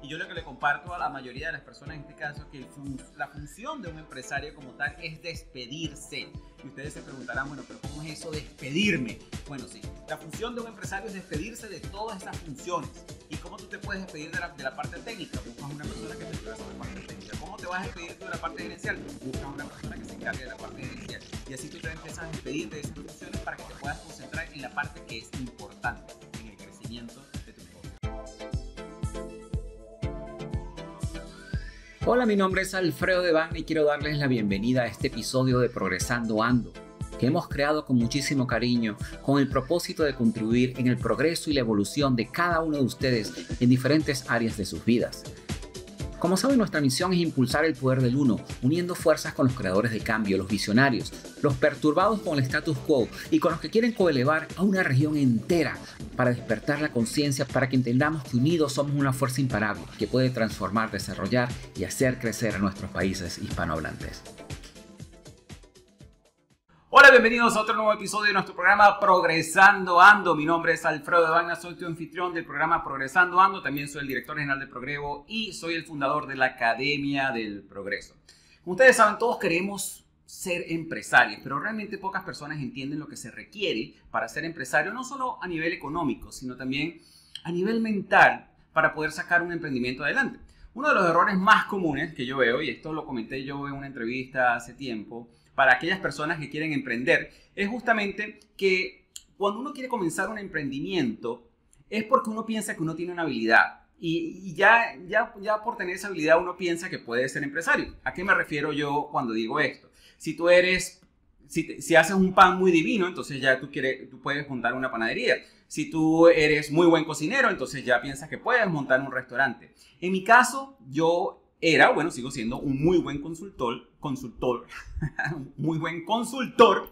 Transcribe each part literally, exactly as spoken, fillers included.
Y yo lo que le comparto a la mayoría de las personas en este caso es que el fun la función de un empresario como tal es despedirse. Y ustedes se preguntarán, bueno, pero ¿cómo es eso de despedirme? Bueno, sí, la función de un empresario es despedirse de todas estas funciones. ¿Y cómo tú te puedes despedir de la, de la parte técnica? Buscas una persona que te ayude a hacer la parte técnica. ¿Cómo te vas a despedir tú de la parte gerencial? Buscas una persona que se encargue de la parte gerencial. Y así tú te empiezas a despedirte de esas funciones para que te puedas concentrar en la parte que es importante, en el crecimiento de tu negocio. Hola, mi nombre es Alfredo Devane y quiero darles la bienvenida a este episodio de Progresando Ando, que hemos creado con muchísimo cariño con el propósito de contribuir en el progreso y la evolución de cada uno de ustedes en diferentes áreas de sus vidas. Como saben, nuestra misión es impulsar el poder del uno, uniendo fuerzas con los creadores de cambio, los visionarios, los perturbados con el status quo y con los que quieren coelevar a una región entera para despertar la conciencia, para que entendamos que unidos somos una fuerza imparable que puede transformar, desarrollar y hacer crecer a nuestros países hispanohablantes. Hola, bienvenidos a otro nuevo episodio de nuestro programa Progresando Ando. Mi nombre es Alfredo Devane, soy tu anfitrión del programa Progresando Ando. También soy el director general de Progrevo y soy el fundador de la Academia del Progreso. Como ustedes saben, todos queremos ser empresarios, pero realmente pocas personas entienden lo que se requiere para ser empresario, no solo a nivel económico, sino también a nivel mental para poder sacar un emprendimiento adelante. Uno de los errores más comunes que yo veo, y esto lo comenté yo en una entrevista hace tiempo, para aquellas personas que quieren emprender, es justamente que cuando uno quiere comenzar un emprendimiento es porque uno piensa que uno tiene una habilidad y, y ya, ya, ya por tener esa habilidad uno piensa que puede ser empresario. ¿A qué me refiero yo cuando digo esto? Si tú eres, si, te, si haces un pan muy divino, entonces ya tú, quieres, tú puedes montar una panadería. Si tú eres muy buen cocinero, entonces ya piensas que puedes montar un restaurante. En mi caso, yo era, bueno, sigo siendo un muy buen consultor, consultor, muy buen consultor.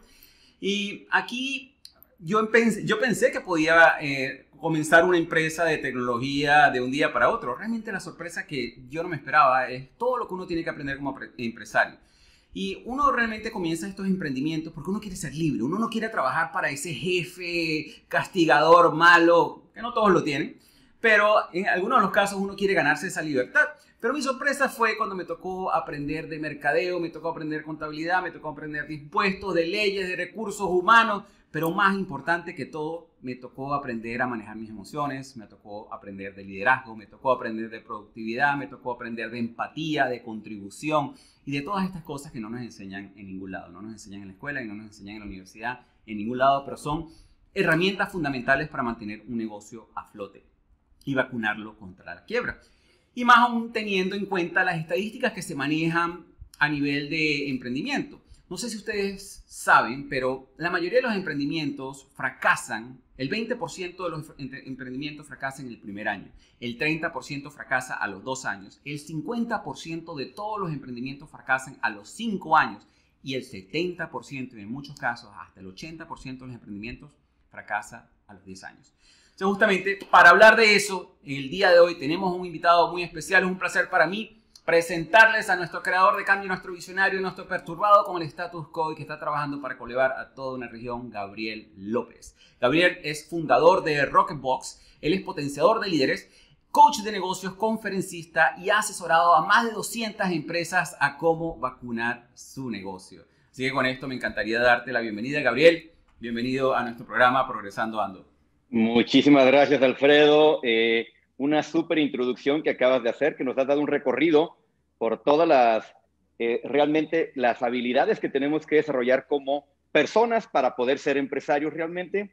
Y aquí yo pensé, yo pensé que podía eh, comenzar una empresa de tecnología de un día para otro. Realmente la sorpresa que yo no me esperaba es todo lo que uno tiene que aprender como empresario. Y uno realmente comienza estos emprendimientos porque uno quiere ser libre. Uno no quiere trabajar para ese jefe castigador, malo, que no todos lo tienen. Pero en algunos de los casos uno quiere ganarse esa libertad. Pero mi sorpresa fue cuando me tocó aprender de mercadeo, me tocó aprender contabilidad, me tocó aprender de impuestos, de leyes, de recursos humanos. Pero más importante que todo, me tocó aprender a manejar mis emociones, me tocó aprender de liderazgo, me tocó aprender de productividad, me tocó aprender de empatía, de contribución y de todas estas cosas que no nos enseñan en ningún lado. No nos enseñan en la escuela y no nos enseñan en la universidad, en ningún lado, pero son herramientas fundamentales para mantener un negocio a flote y vacunarlo contra la quiebra. Y más aún teniendo en cuenta las estadísticas que se manejan a nivel de emprendimiento. No sé si ustedes saben, pero la mayoría de los emprendimientos fracasan, el veinte por ciento de los emprendimientos fracasan en el primer año, el treinta por ciento fracasa a los dos años, el cincuenta por ciento de todos los emprendimientos fracasan a los cinco años y el setenta por ciento y en muchos casos hasta el ochenta por ciento de los emprendimientos fracasa a los diez años. Entonces, justamente para hablar de eso, el día de hoy tenemos un invitado muy especial. Es un placer para mí presentarles a nuestro creador de cambio, nuestro visionario, nuestro perturbado con el status quo y que está trabajando para colevar a toda una región, Gabriel López. Gabriel es fundador de Rocketbox, él es potenciador de líderes, coach de negocios, conferencista y ha asesorado a más de doscientas empresas a cómo vacunar su negocio. Así que con esto me encantaría darte la bienvenida, Gabriel. Bienvenido a nuestro programa Progresando Ando. Muchísimas gracias, Alfredo. Eh, una súper introducción que acabas de hacer, que nos has dado un recorrido por todas las, eh, realmente las habilidades que tenemos que desarrollar como personas para poder ser empresarios realmente,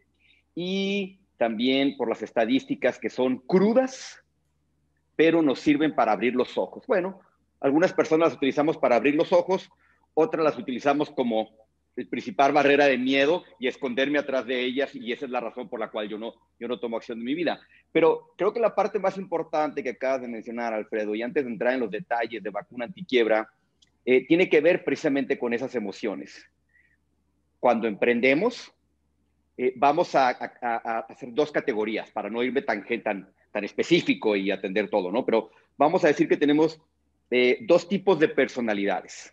y también por las estadísticas que son crudas, pero nos sirven para abrir los ojos. Bueno, algunas personas las utilizamos para abrir los ojos, otras las utilizamos como el principal barrera de miedo y esconderme atrás de ellas, y esa es la razón por la cual yo no, yo no tomo acción en mi vida. Pero creo que la parte más importante que acabas de mencionar, Alfredo, y antes de entrar en los detalles de vacuna antiquiebra, eh, tiene que ver precisamente con esas emociones. Cuando emprendemos, eh, vamos a, a, a hacer dos categorías, para no irme tan, tan, tan específico y atender todo, ¿no? Pero vamos a decir que tenemos eh, dos tipos de personalidades.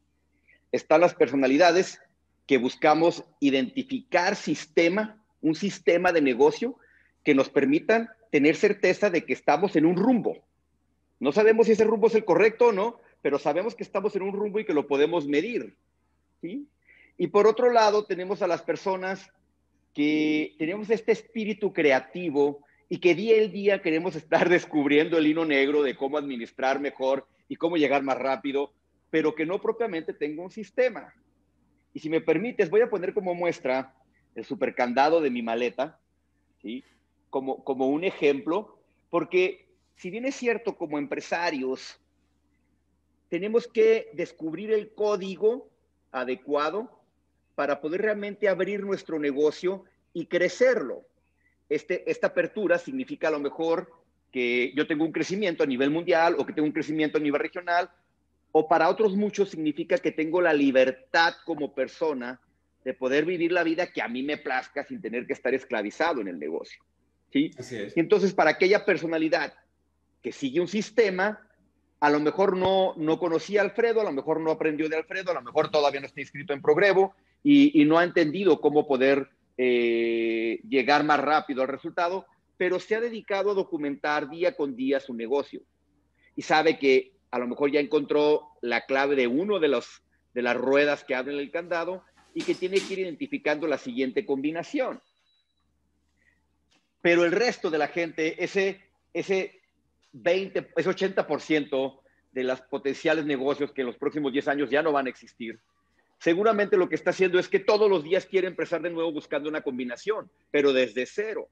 Están las personalidades que buscamos identificar sistema, un sistema de negocio que nos permitan tener certeza de que estamos en un rumbo. No sabemos si ese rumbo es el correcto o no, pero sabemos que estamos en un rumbo y que lo podemos medir, ¿sí? Y por otro lado, tenemos a las personas que tenemos este espíritu creativo y que día a día queremos estar descubriendo el hilo negro de cómo administrar mejor y cómo llegar más rápido, pero que no propiamente tenga un sistema. Y si me permites, voy a poner como muestra el supercandado de mi maleta, ¿sí? Como, como un ejemplo, porque si bien es cierto, como empresarios, tenemos que descubrir el código adecuado para poder realmente abrir nuestro negocio y crecerlo. Este, esta apertura significa a lo mejor que yo tengo un crecimiento a nivel mundial o que tengo un crecimiento a nivel regional, o para otros muchos significa que tengo la libertad como persona de poder vivir la vida que a mí me plazca sin tener que estar esclavizado en el negocio, ¿sí? Así es. Y entonces, para aquella personalidad que sigue un sistema, a lo mejor no, no conocía a Alfredo, a lo mejor no aprendió de Alfredo, a lo mejor todavía no está inscrito en Progrevo y, y no ha entendido cómo poder eh, llegar más rápido al resultado, pero se ha dedicado a documentar día con día su negocio y sabe que a lo mejor ya encontró la clave de uno de, los, de las ruedas que abren el candado y que tiene que ir identificando la siguiente combinación. Pero el resto de la gente, ese, ese veinte, ese ochenta por ciento de los potenciales negocios que en los próximos diez años ya no van a existir, seguramente lo que está haciendo es que todos los días quiere empezar de nuevo buscando una combinación, pero desde cero.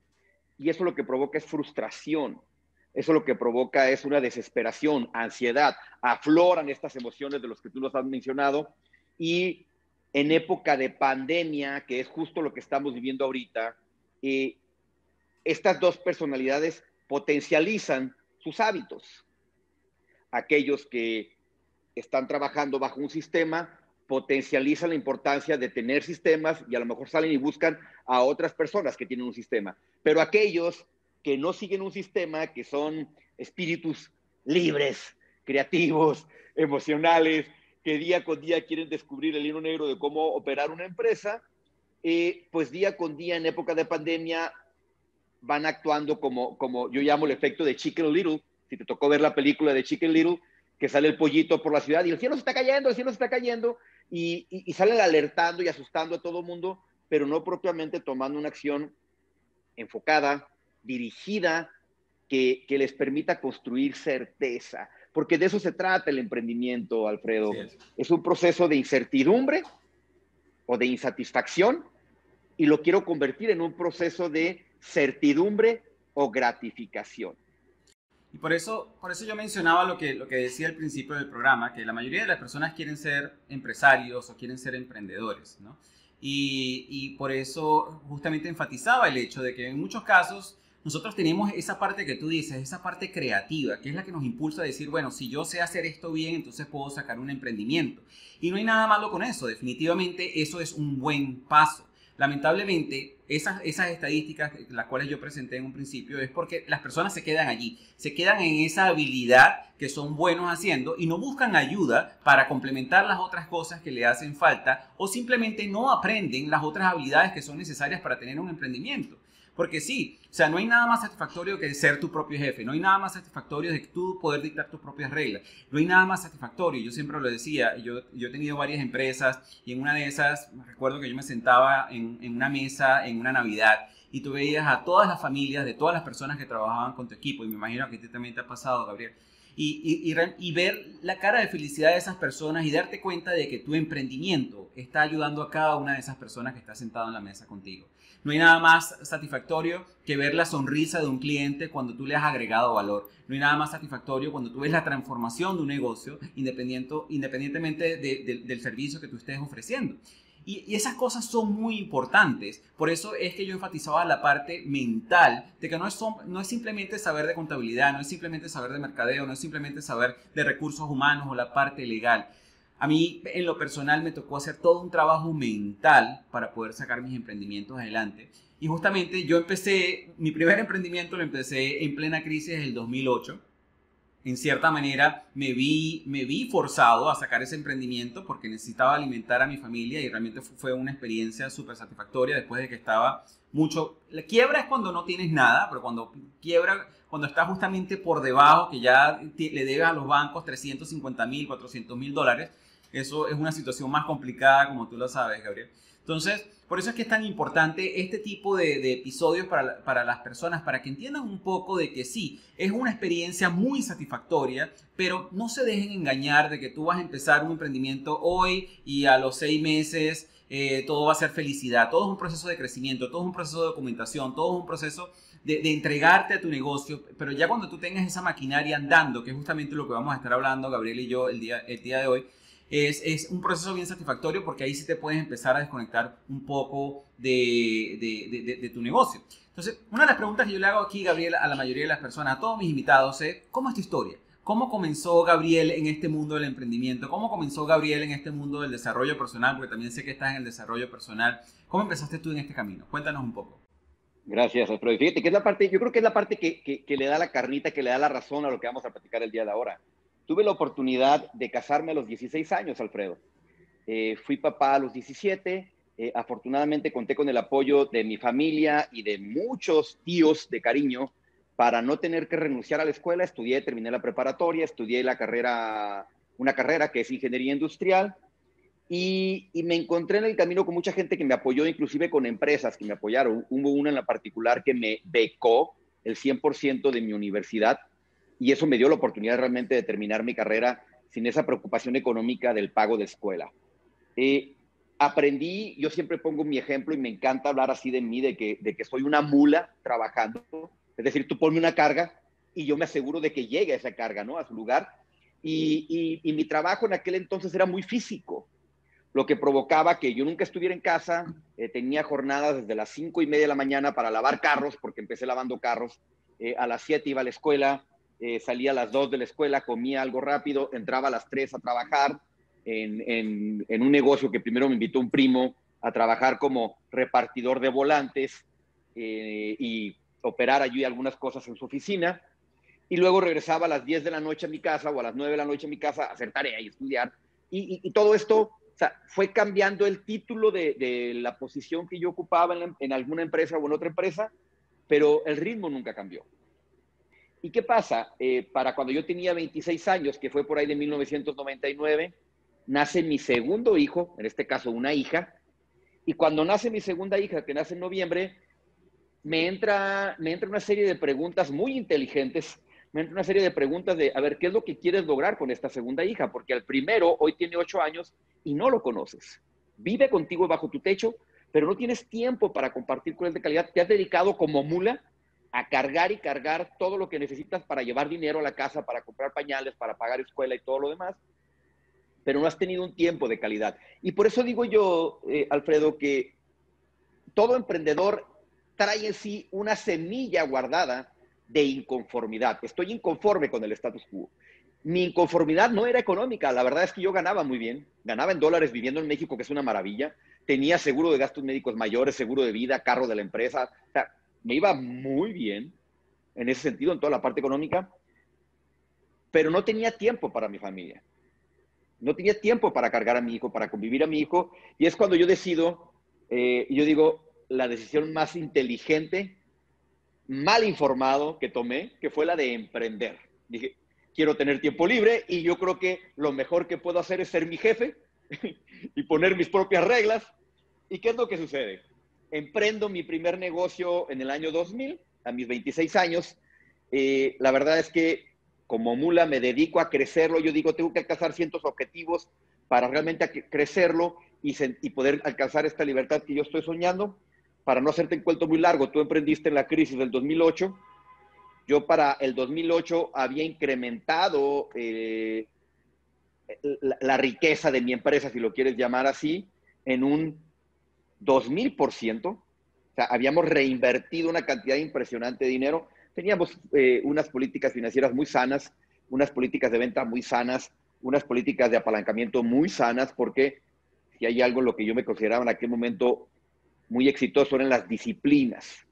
Y eso lo que provoca es frustración. Eso lo que provoca es una desesperación, ansiedad. Afloran estas emociones de los que tú nos has mencionado. Y en época de pandemia, que es justo lo que estamos viviendo ahorita, eh, estas dos personalidades potencializan sus hábitos. Aquellos que están trabajando bajo un sistema potencializan la importancia de tener sistemas y a lo mejor salen y buscan a otras personas que tienen un sistema. Pero aquellos que no siguen un sistema, que son espíritus libres, creativos, emocionales, que día con día quieren descubrir el hilo negro de cómo operar una empresa, eh, pues día con día en época de pandemia van actuando como, como yo llamo el efecto de Chicken Little. Si te tocó ver la película de Chicken Little, que sale el pollito por la ciudad y el cielo se está cayendo, el cielo se está cayendo, y, y, y salen alertando y asustando a todo el mundo, pero no propiamente tomando una acción enfocada, dirigida, que, que les permita construir certeza. Porque de eso se trata el emprendimiento, Alfredo. Sí es. Es un proceso de incertidumbre o de insatisfacción y lo quiero convertir en un proceso de certidumbre o gratificación. Y por eso, por eso yo mencionaba lo que, lo que decía al principio del programa, que la mayoría de las personas quieren ser empresarios o quieren ser emprendedores, ¿no? Y, y por eso justamente enfatizaba el hecho de que en muchos casos nosotros tenemos esa parte que tú dices, esa parte creativa, que es la que nos impulsa a decir, bueno, si yo sé hacer esto bien, entonces puedo sacar un emprendimiento. Y no hay nada malo con eso, definitivamente eso es un buen paso. Lamentablemente, esas, esas estadísticas, las cuales yo presenté en un principio, es porque las personas se quedan allí, se quedan en esa habilidad que son buenos haciendo y no buscan ayuda para complementar las otras cosas que le hacen falta o simplemente no aprenden las otras habilidades que son necesarias para tener un emprendimiento. Porque sí, o sea, no hay nada más satisfactorio que ser tu propio jefe, no hay nada más satisfactorio de tú poder dictar tus propias reglas, no hay nada más satisfactorio, yo siempre lo decía, yo, yo he tenido varias empresas y en una de esas, recuerdo que yo me sentaba en, en una mesa en una Navidad y tú veías a todas las familias de todas las personas que trabajaban con tu equipo y me imagino que a ti también te ha pasado, Gabriel. Y, y, y, y ver la cara de felicidad de esas personas y darte cuenta de que tu emprendimiento está ayudando a cada una de esas personas que está sentado en la mesa contigo. No hay nada más satisfactorio que ver la sonrisa de un cliente cuando tú le has agregado valor. No hay nada más satisfactorio cuando tú ves la transformación de un negocio independiente, independientemente de, de, del servicio que tú estés ofreciendo. Y, y esas cosas son muy importantes. Por eso es que yo enfatizaba la parte mental de que no es, no es simplemente saber de contabilidad, no es simplemente saber de mercadeo, no es simplemente saber de recursos humanos o la parte legal. A mí, en lo personal, me tocó hacer todo un trabajo mental para poder sacar mis emprendimientos adelante. Y justamente yo empecé, mi primer emprendimiento lo empecé en plena crisis del dos mil ocho. En cierta manera me vi, me vi forzado a sacar ese emprendimiento porque necesitaba alimentar a mi familia y realmente fue una experiencia súper satisfactoria después de que estaba mucho... La quiebra es cuando no tienes nada, pero cuando quiebra, cuando estás justamente por debajo, que ya le debes a los bancos trescientos cincuenta mil, cuatrocientos mil dólares. Eso es una situación más complicada, como tú lo sabes, Gabriel. Entonces, por eso es que es tan importante este tipo de, de episodios para, para las personas, para que entiendan un poco de que sí, es una experiencia muy satisfactoria, pero no se dejen engañar de que tú vas a empezar un emprendimiento hoy y a los seis meses eh, todo va a ser felicidad. Todo es un proceso de crecimiento, todo es un proceso de documentación, todo es un proceso de, de entregarte a tu negocio, pero ya cuando tú tengas esa maquinaria andando, que es justamente lo que vamos a estar hablando Gabriel y yo el día, el día de hoy, Es, es un proceso bien satisfactorio porque ahí sí te puedes empezar a desconectar un poco de, de, de, de, de tu negocio. Entonces, una de las preguntas que yo le hago aquí, Gabriel, a la mayoría de las personas, a todos mis invitados, es ¿cómo es tu historia? ¿Cómo comenzó Gabriel en este mundo del emprendimiento? ¿Cómo comenzó Gabriel en este mundo del desarrollo personal? Porque también sé que estás en el desarrollo personal. ¿Cómo empezaste tú en este camino? Cuéntanos un poco. Gracias, Alfredo. Fíjate que es la parte, yo creo que es la parte que, que, que le da la carnita, que le da la razón a lo que vamos a platicar el día de ahora. Tuve la oportunidad de casarme a los dieciséis años, Alfredo. Eh, fui papá a los diecisiete. Eh, afortunadamente conté con el apoyo de mi familia y de muchos tíos de cariño para no tener que renunciar a la escuela. Estudié, terminé la preparatoria, estudié la carrera, una carrera que es ingeniería industrial y, y me encontré en el camino con mucha gente que me apoyó, inclusive con empresas que me apoyaron. Hubo una en la particular que me becó el cien por ciento de mi universidad. Y eso me dio la oportunidad realmente de terminar mi carrera sin esa preocupación económica del pago de escuela. Eh, aprendí, yo siempre pongo mi ejemplo y me encanta hablar así de mí, de que, de que soy una mula trabajando. Es decir, tú ponme una carga y yo me aseguro de que llegue esa carga, ¿no? A su lugar. Y, y, y mi trabajo en aquel entonces era muy físico, lo que provocaba que yo nunca estuviera en casa. Eh, tenía jornadas desde las cinco y media de la mañana para lavar carros, porque empecé lavando carros. Eh, a las siete iba a la escuela. Eh, salía a las dos de la escuela, comía algo rápido, entraba a las tres a trabajar en, en, en un negocio que primero me invitó un primo a trabajar como repartidor de volantes eh, y operar allí algunas cosas en su oficina. Y luego regresaba a las diez de la noche a mi casa o a las nueve de la noche a mi casa a hacer tarea y estudiar. Y, y, y todo esto, o sea, fue cambiando el título de, de la posición que yo ocupaba en, la, en alguna empresa o en otra empresa, pero el ritmo nunca cambió. ¿Y qué pasa? Eh, para cuando yo tenía veintiséis años, que fue por ahí de mil novecientos noventa y nueve, nace mi segundo hijo, en este caso una hija, y cuando nace mi segunda hija, que nace en noviembre, me entra, me entra una serie de preguntas muy inteligentes, me entra una serie de preguntas de, a ver, ¿qué es lo que quieres lograr con esta segunda hija? Porque al primero, hoy tiene ocho años y no lo conoces. Vive contigo bajo tu techo, pero no tienes tiempo para compartir con él de calidad. Te has dedicado como mula a cargar y cargar todo lo que necesitas para llevar dinero a la casa, para comprar pañales, para pagar escuela y todo lo demás, pero no has tenido un tiempo de calidad. Y por eso digo yo, eh, Alfredo, que todo emprendedor trae en sí una semilla guardada de inconformidad. Estoy inconforme con el status quo. Mi inconformidad no era económica, la verdad es que yo ganaba muy bien, ganaba en dólares viviendo en México, que es una maravilla, tenía seguro de gastos médicos mayores, seguro de vida, carro de la empresa, o sea, me iba muy bien en ese sentido, en toda la parte económica, pero no tenía tiempo para mi familia. No tenía tiempo para cargar a mi hijo, para convivir a mi hijo. Y es cuando yo decido, eh, yo digo, la decisión más inteligente, mal informado que tomé, que fue la de emprender. Dije, quiero tener tiempo libre y yo creo que lo mejor que puedo hacer es ser mi jefe y poner mis propias reglas. ¿Y qué es lo que sucede? Emprendo mi primer negocio en el año dos mil, a mis veintiséis años. Eh, la verdad es que como mula me dedico a crecerlo. Yo digo, tengo que alcanzar ciertos objetivos para realmente crecerlo y, y poder alcanzar esta libertad que yo estoy soñando. Para no hacerte un cuento muy largo, tú emprendiste en la crisis del dos mil ocho. Yo para el dos mil ocho había incrementado eh, la, la riqueza de mi empresa, si lo quieres llamar así, en un dos mil por ciento. O sea, habíamos reinvertido una cantidad impresionante de dinero. Teníamos eh, unas políticas financieras muy sanas, unas políticas de venta muy sanas, unas políticas de apalancamiento muy sanas, porque si hay algo en lo que yo me consideraba en aquel momento muy exitoso eran las disciplinas.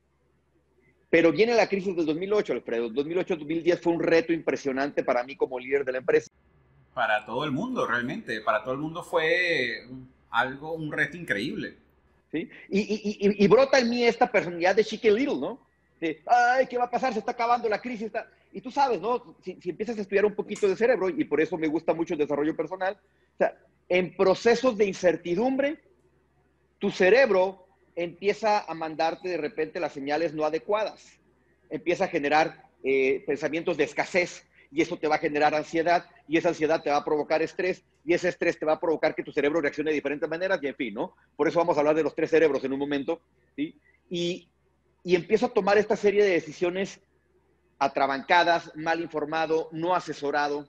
Pero viene la crisis del dos mil ocho, Alfredo. dos mil ocho dos mil diez fue un reto impresionante para mí como líder de la empresa. Para todo el mundo, realmente. Para todo el mundo fue algo, un reto increíble. ¿Sí? Y, y, y, y brota en mí esta personalidad de Chicken Little, ¿no? de, ay, ¿qué va a pasar? Se está acabando la crisis. Está... Y tú sabes, ¿no? Si, si empiezas a estudiar un poquito de cerebro, y por eso me gusta mucho el desarrollo personal, o sea, en procesos de incertidumbre, tu cerebro empieza a mandarte de repente las señales no adecuadas. Empieza a generar eh, pensamientos de escasez, y eso te va a generar ansiedad, y esa ansiedad te va a provocar estrés, y ese estrés te va a provocar que tu cerebro reaccione de diferentes maneras, y en fin, ¿no? Por eso vamos a hablar de los tres cerebros en un momento, ¿sí? Y, y empiezo a tomar esta serie de decisiones atrabancadas, mal informado, no asesorado.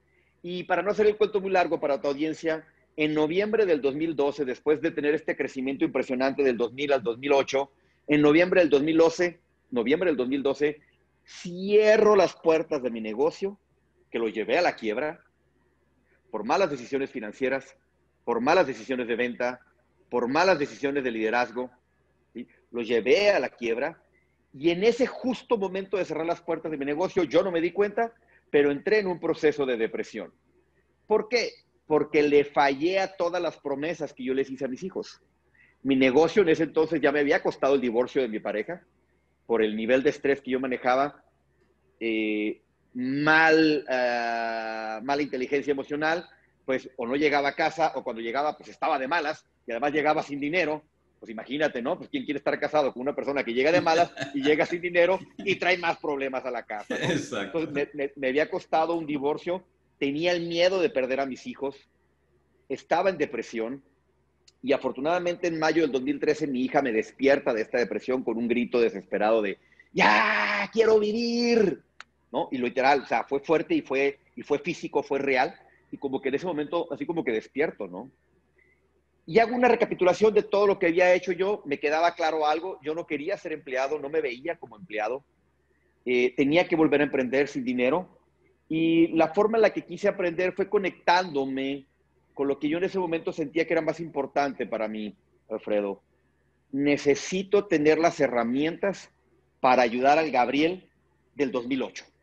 Y para no hacer el cuento muy largo para tu audiencia, en noviembre del dos mil doce, después de tener este crecimiento impresionante del dos mil al dos mil ocho, en noviembre del dos mil doce, noviembre del dos mil doce, cierro las puertas de mi negocio, que lo llevé a la quiebra, por malas decisiones financieras, por malas decisiones de venta, por malas decisiones de liderazgo, ¿sí? Lo llevé a la quiebra, y en ese justo momento de cerrar las puertas de mi negocio, yo no me di cuenta, pero entré en un proceso de depresión. ¿Por qué? Porque le fallé a todas las promesas que yo les hice a mis hijos. Mi negocio en ese entonces ya me había costado el divorcio de mi pareja, por el nivel de estrés que yo manejaba, eh, mal, uh, mala inteligencia emocional, pues o no llegaba a casa, o cuando llegaba, pues estaba de malas, y además llegaba sin dinero. Pues imagínate, ¿no? Pues ¿quién quiere estar casado con una persona que llega de malas y llega sin dinero y trae más problemas a la casa, ¿no? Exacto. Entonces me, me, me había costado un divorcio, tenía el miedo de perder a mis hijos, estaba en depresión, y afortunadamente en mayo del dos mil trece mi hija me despierta de esta depresión con un grito desesperado de ¡ya, quiero vivir! ¿No? Y literal, o sea, fue fuerte y fue, y fue físico, fue real, y como que en ese momento, así como que despierto, ¿no? Y hago una recapitulación de todo lo que había hecho yo, me quedaba claro algo, yo no quería ser empleado, no me veía como empleado, eh, tenía que volver a emprender sin dinero, y la forma en la que quise aprender fue conectándome con lo que yo en ese momento sentía que era más importante para mí, Alfredo. Necesito tener las herramientas para ayudar al Gabriel del dos mil ocho.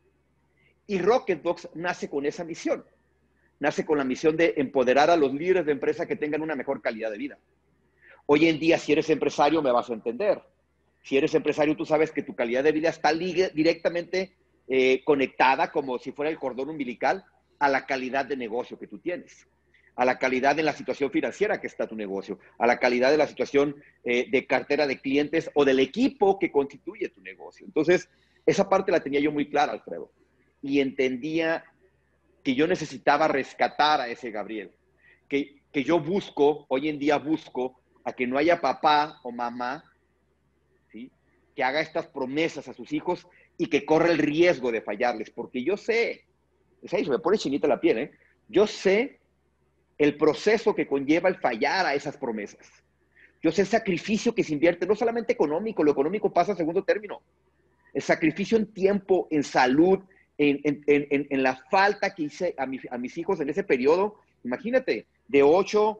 Y Rocketbox nace con esa misión. Nace con la misión de empoderar a los líderes de empresa que tengan una mejor calidad de vida. Hoy en día, si eres empresario, me vas a entender. Si eres empresario, tú sabes que tu calidad de vida está directamente eh, conectada, como si fuera el cordón umbilical, a la calidad de negocio que tú tienes, a la calidad de la situación financiera que está tu negocio, a la calidad de la situación eh, de cartera de clientes o del equipo que constituye tu negocio. Entonces, esa parte la tenía yo muy clara, Alfredo, y entendía que yo necesitaba rescatar a ese Gabriel, que, que yo busco, hoy en día busco, a que no haya papá o mamá, ¿sí?, que haga estas promesas a sus hijos y que corra el riesgo de fallarles, porque yo sé, es ahí, se me pone chinita la piel, ¿eh? Yo sé el proceso que conlleva el fallar a esas promesas. Yo sé el sacrificio que se invierte, no solamente económico, lo económico pasa a segundo término. El sacrificio en tiempo, en salud, en, en, en, en la falta que hice a, mi, a mis hijos en ese periodo. Imagínate, de ocho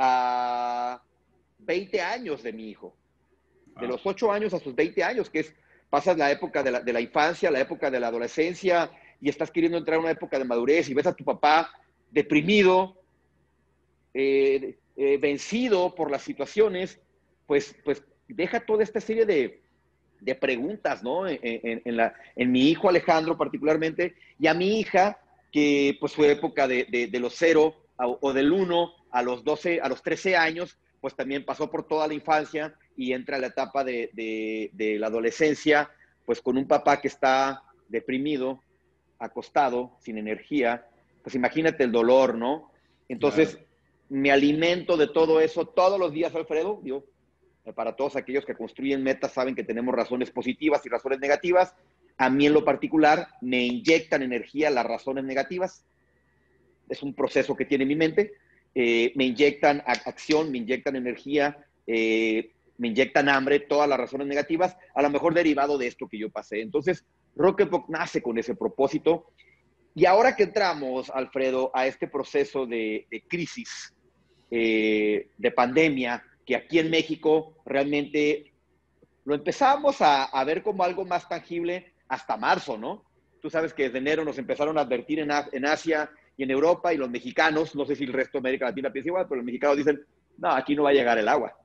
a veinte años de mi hijo. De los ocho años a sus veinte años, que es, pasas la época de la, de la infancia, la época de la adolescencia, y estás queriendo entrar a una época de madurez, y ves a tu papá deprimido, eh, eh, vencido por las situaciones, pues, pues deja toda esta serie de, de preguntas, ¿no? En, en, en, la, en mi hijo Alejandro particularmente, y a mi hija, que pues fue época de, de, de los cero a, o del uno a los doce, a los trece años, pues también pasó por toda la infancia y entra a la etapa de, de, de la adolescencia, pues con un papá que está deprimido, acostado, sin energía. Pues imagínate el dolor, ¿no? Entonces, claro, me alimento de todo eso todos los días, Alfredo. Yo, para todos aquellos que construyen metas, saben que tenemos razones positivas y razones negativas. A mí en lo particular me inyectan energía las razones negativas. Es un proceso que tiene mi mente. Eh, me inyectan acción, me inyectan energía, eh, me inyectan hambre, todas las razones negativas, a lo mejor derivado de esto que yo pasé. Entonces, Rocketbox nace con ese propósito. Y ahora que entramos, Alfredo, a este proceso de, de crisis, eh, de pandemia, que aquí en México realmente lo empezamos a, a ver como algo más tangible hasta marzo, ¿no? Tú sabes que desde enero nos empezaron a advertir en, en Asia y en Europa, y los mexicanos, no sé si el resto de América Latina piensa igual, pero los mexicanos dicen, no, aquí no va a llegar el agua.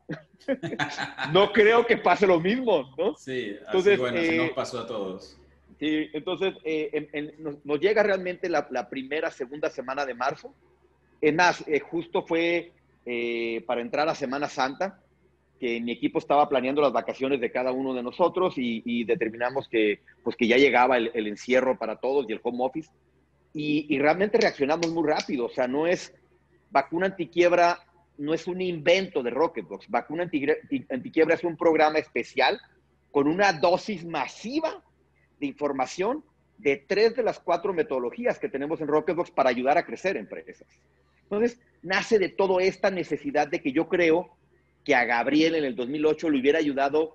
No creo que pase lo mismo, ¿no? Sí, así, entonces, bueno, así eh, nos pasó a todos. Sí, entonces eh, en, en, nos, nos llega realmente la, la primera, segunda semana de marzo. Es más, eh, justo fue eh, para entrar a Semana Santa, que mi equipo estaba planeando las vacaciones de cada uno de nosotros y, y determinamos que, pues, que ya llegaba el, el encierro para todos y el home office. Y, y realmente reaccionamos muy rápido. O sea, no es vacuna antiquiebra, no es un invento de Rocketbox. Vacuna antiquiebra es un programa especial con una dosis masiva de información de tres de las cuatro metodologías que tenemos en Rocketbox para ayudar a crecer empresas. Entonces, nace de toda esta necesidad de que yo creo que a Gabriel en el dos mil ocho le hubiera ayudado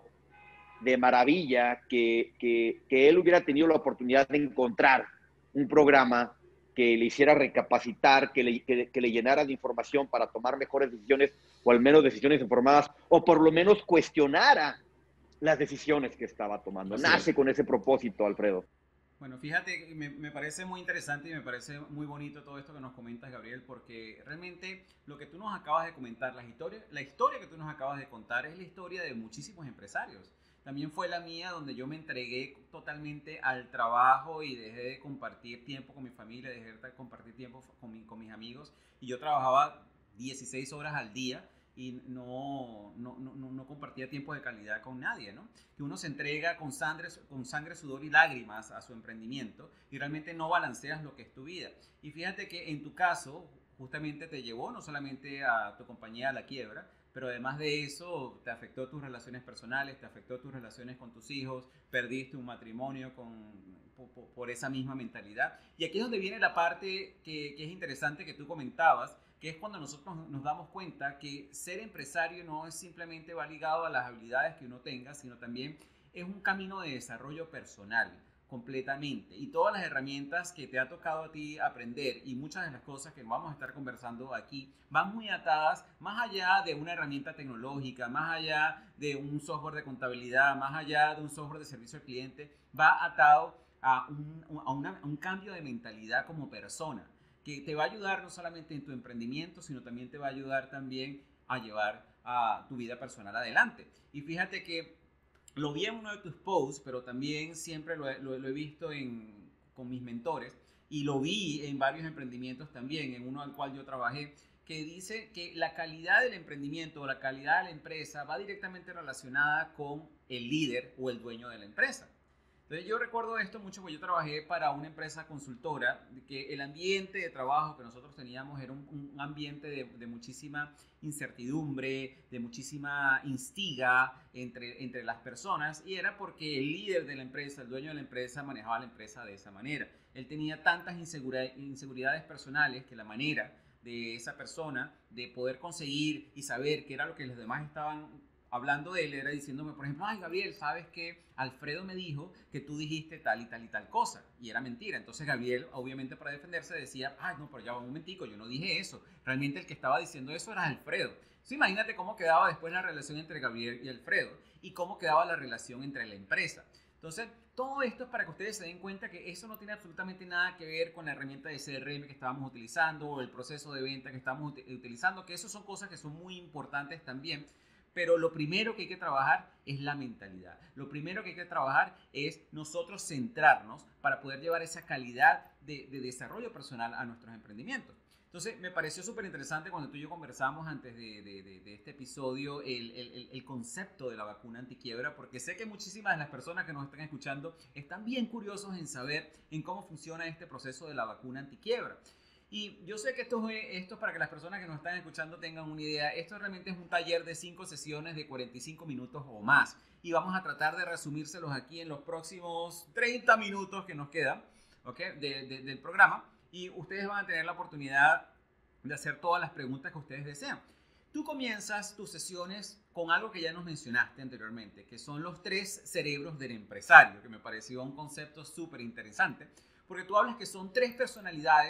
de maravilla que, que, que él hubiera tenido la oportunidad de encontrar un programa que le hiciera recapacitar, que le, que, que le llenara de información para tomar mejores decisiones, o al menos decisiones informadas, o por lo menos cuestionara las decisiones que estaba tomando. Así Nace es. con ese propósito, Alfredo. Bueno, fíjate, me, me parece muy interesante y me parece muy bonito todo esto que nos comentas, Gabriel, porque realmente lo que tú nos acabas de comentar, la historia, la historia que tú nos acabas de contar es la historia de muchísimos empresarios. También fue la mía, donde yo me entregué totalmente al trabajo y dejé de compartir tiempo con mi familia, dejé de compartir tiempo con, mi, con mis amigos, y yo trabajaba dieciséis horas al día y no, no, no, no compartía tiempo de calidad con nadie, ¿no? Que uno se entrega con sangre, con sangre, sudor y lágrimas a su emprendimiento y realmente no balanceas lo que es tu vida. Y fíjate que en tu caso, justamente te llevó no solamente a tu compañía a la quiebra, pero además de eso te afectó tus relaciones personales, te afectó tus relaciones con tus hijos, perdiste un matrimonio con, por, por esa misma mentalidad. Y aquí es donde viene la parte que, que es interesante que tú comentabas, que es cuando nosotros nos damos cuenta que ser empresario no es simplemente va ligado a las habilidades que uno tenga, sino también es un camino de desarrollo personal completamente. Y todas las herramientas que te ha tocado a ti aprender y muchas de las cosas que vamos a estar conversando aquí van muy atadas más allá de una herramienta tecnológica, más allá de un software de contabilidad, más allá de un software de servicio al cliente, va atado a un, a una, a un cambio de mentalidad como persona, que te va a ayudar no solamente en tu emprendimiento, sino también te va a ayudar también a llevar a tu vida personal adelante. Y fíjate que lo vi en uno de tus posts, pero también siempre lo he, lo, lo he visto en, con mis mentores, y lo vi en varios emprendimientos también, en uno al cual yo trabajé, que dice que la calidad del emprendimiento o la calidad de la empresa va directamente relacionada con el líder o el dueño de la empresa. Entonces yo recuerdo esto mucho porque yo trabajé para una empresa consultora, que el ambiente de trabajo que nosotros teníamos era un, un ambiente de, de muchísima incertidumbre, de muchísima instiga entre, entre las personas, y era porque el líder de la empresa, el dueño de la empresa, manejaba la empresa de esa manera. Él tenía tantas inseguridades personales que la manera de esa persona de poder conseguir y saber qué era lo que los demás estaban hablando de él, era diciéndome, por ejemplo, ay, Gabriel, ¿sabes qué? Alfredo me dijo que tú dijiste tal y tal y tal cosa, y era mentira. Entonces Gabriel, obviamente para defenderse, decía, ay, no, pero ya va un momentico, yo no dije eso. Realmente el que estaba diciendo eso era Alfredo. Entonces imagínate cómo quedaba después la relación entre Gabriel y Alfredo, y cómo quedaba la relación entre la empresa. Entonces, todo esto es para que ustedes se den cuenta que eso no tiene absolutamente nada que ver con la herramienta de C R M que estábamos utilizando o el proceso de venta que estamos utilizando, que eso son cosas que son muy importantes también. Pero lo primero que hay que trabajar es la mentalidad. Lo primero que hay que trabajar es nosotros centrarnos para poder llevar esa calidad de, de desarrollo personal a nuestros emprendimientos. Entonces, me pareció súper interesante cuando tú y yo conversamos antes de, de, de, de este episodio el, el, el concepto de la vacuna antiquiebra, porque sé que muchísimas de las personas que nos están escuchando están bien curiosos en saber en cómo funciona este proceso de la vacuna antiquiebra. Y yo sé que esto es esto para que las personas que nos están escuchando tengan una idea. Esto realmente es un taller de cinco sesiones de cuarenta y cinco minutos o más. Y vamos a tratar de resumírselos aquí en los próximos treinta minutos que nos quedan, ¿ok? de, de, del programa. Y ustedes van a tener la oportunidad de hacer todas las preguntas que ustedes desean. Tú comienzas tus sesiones con algo que ya nos mencionaste anteriormente, que son los tres cerebros del empresario, que me pareció un concepto súper interesante, porque tú hablas que son tres personalidades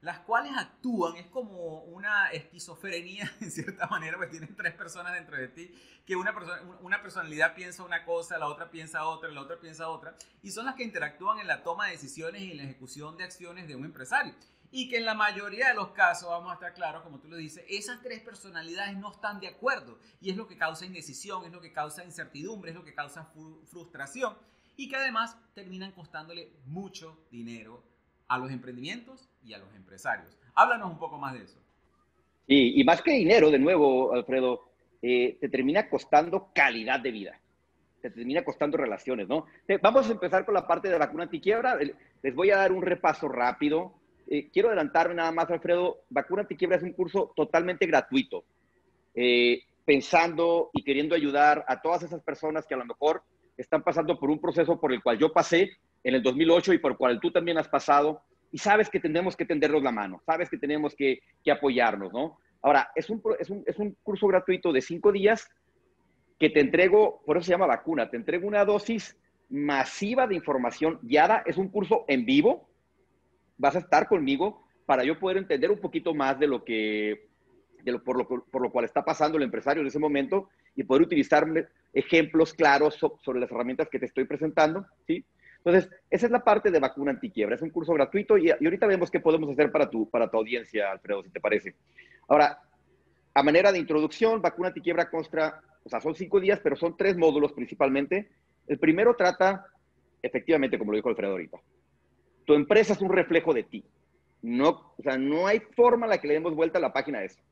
las cuales actúan, es como una esquizofrenia en cierta manera, pues tienes tres personas dentro de ti, que una, persona, una personalidad piensa una cosa, la otra piensa otra, la otra piensa otra, y son las que interactúan en la toma de decisiones y en la ejecución de acciones de un empresario. Y que en la mayoría de los casos, vamos a estar claros, como tú lo dices, esas tres personalidades no están de acuerdo, y es lo que causa indecisión, es lo que causa incertidumbre, es lo que causa frustración, y que además terminan costándole mucho dinero a los emprendimientos y a los empresarios. Háblanos un poco más de eso. Sí, y más que dinero, de nuevo, Alfredo, eh, te termina costando calidad de vida. Te termina costando relaciones, ¿no? Eh, vamos a empezar con la parte de vacuna antiquiebra. Les voy a dar un repaso rápido. Eh, quiero adelantarme nada más, Alfredo. Vacuna antiquiebra es un curso totalmente gratuito. Eh, pensando y queriendo ayudar a todas esas personas que a lo mejor están pasando por un proceso por el cual yo pasé en el dos mil ocho y por el cual tú también has pasado, y sabes que tenemos que tendernos la mano, sabes que tenemos que, que apoyarnos, ¿no? Ahora, es un, es, un, es un curso gratuito de cinco días que te entrego, por eso se llama vacuna, te entrego una dosis masiva de información guiada, es un curso en vivo, vas a estar conmigo para yo poder entender un poquito más de lo que, de lo, por, lo, por lo cual está pasando el empresario en ese momento y poder utilizar ejemplos claros sobre las herramientas que te estoy presentando, ¿sí? Entonces, esa es la parte de vacuna antiquiebra. Es un curso gratuito y, y ahorita vemos qué podemos hacer para tu, para tu audiencia, Alfredo, si te parece. Ahora, a manera de introducción, vacuna antiquiebra consta, o sea, son cinco días, pero son tres módulos principalmente. El primero trata, efectivamente, como lo dijo Alfredo ahorita, tu empresa es un reflejo de ti. No, o sea, no hay forma en la que le demos vuelta a la página de eso.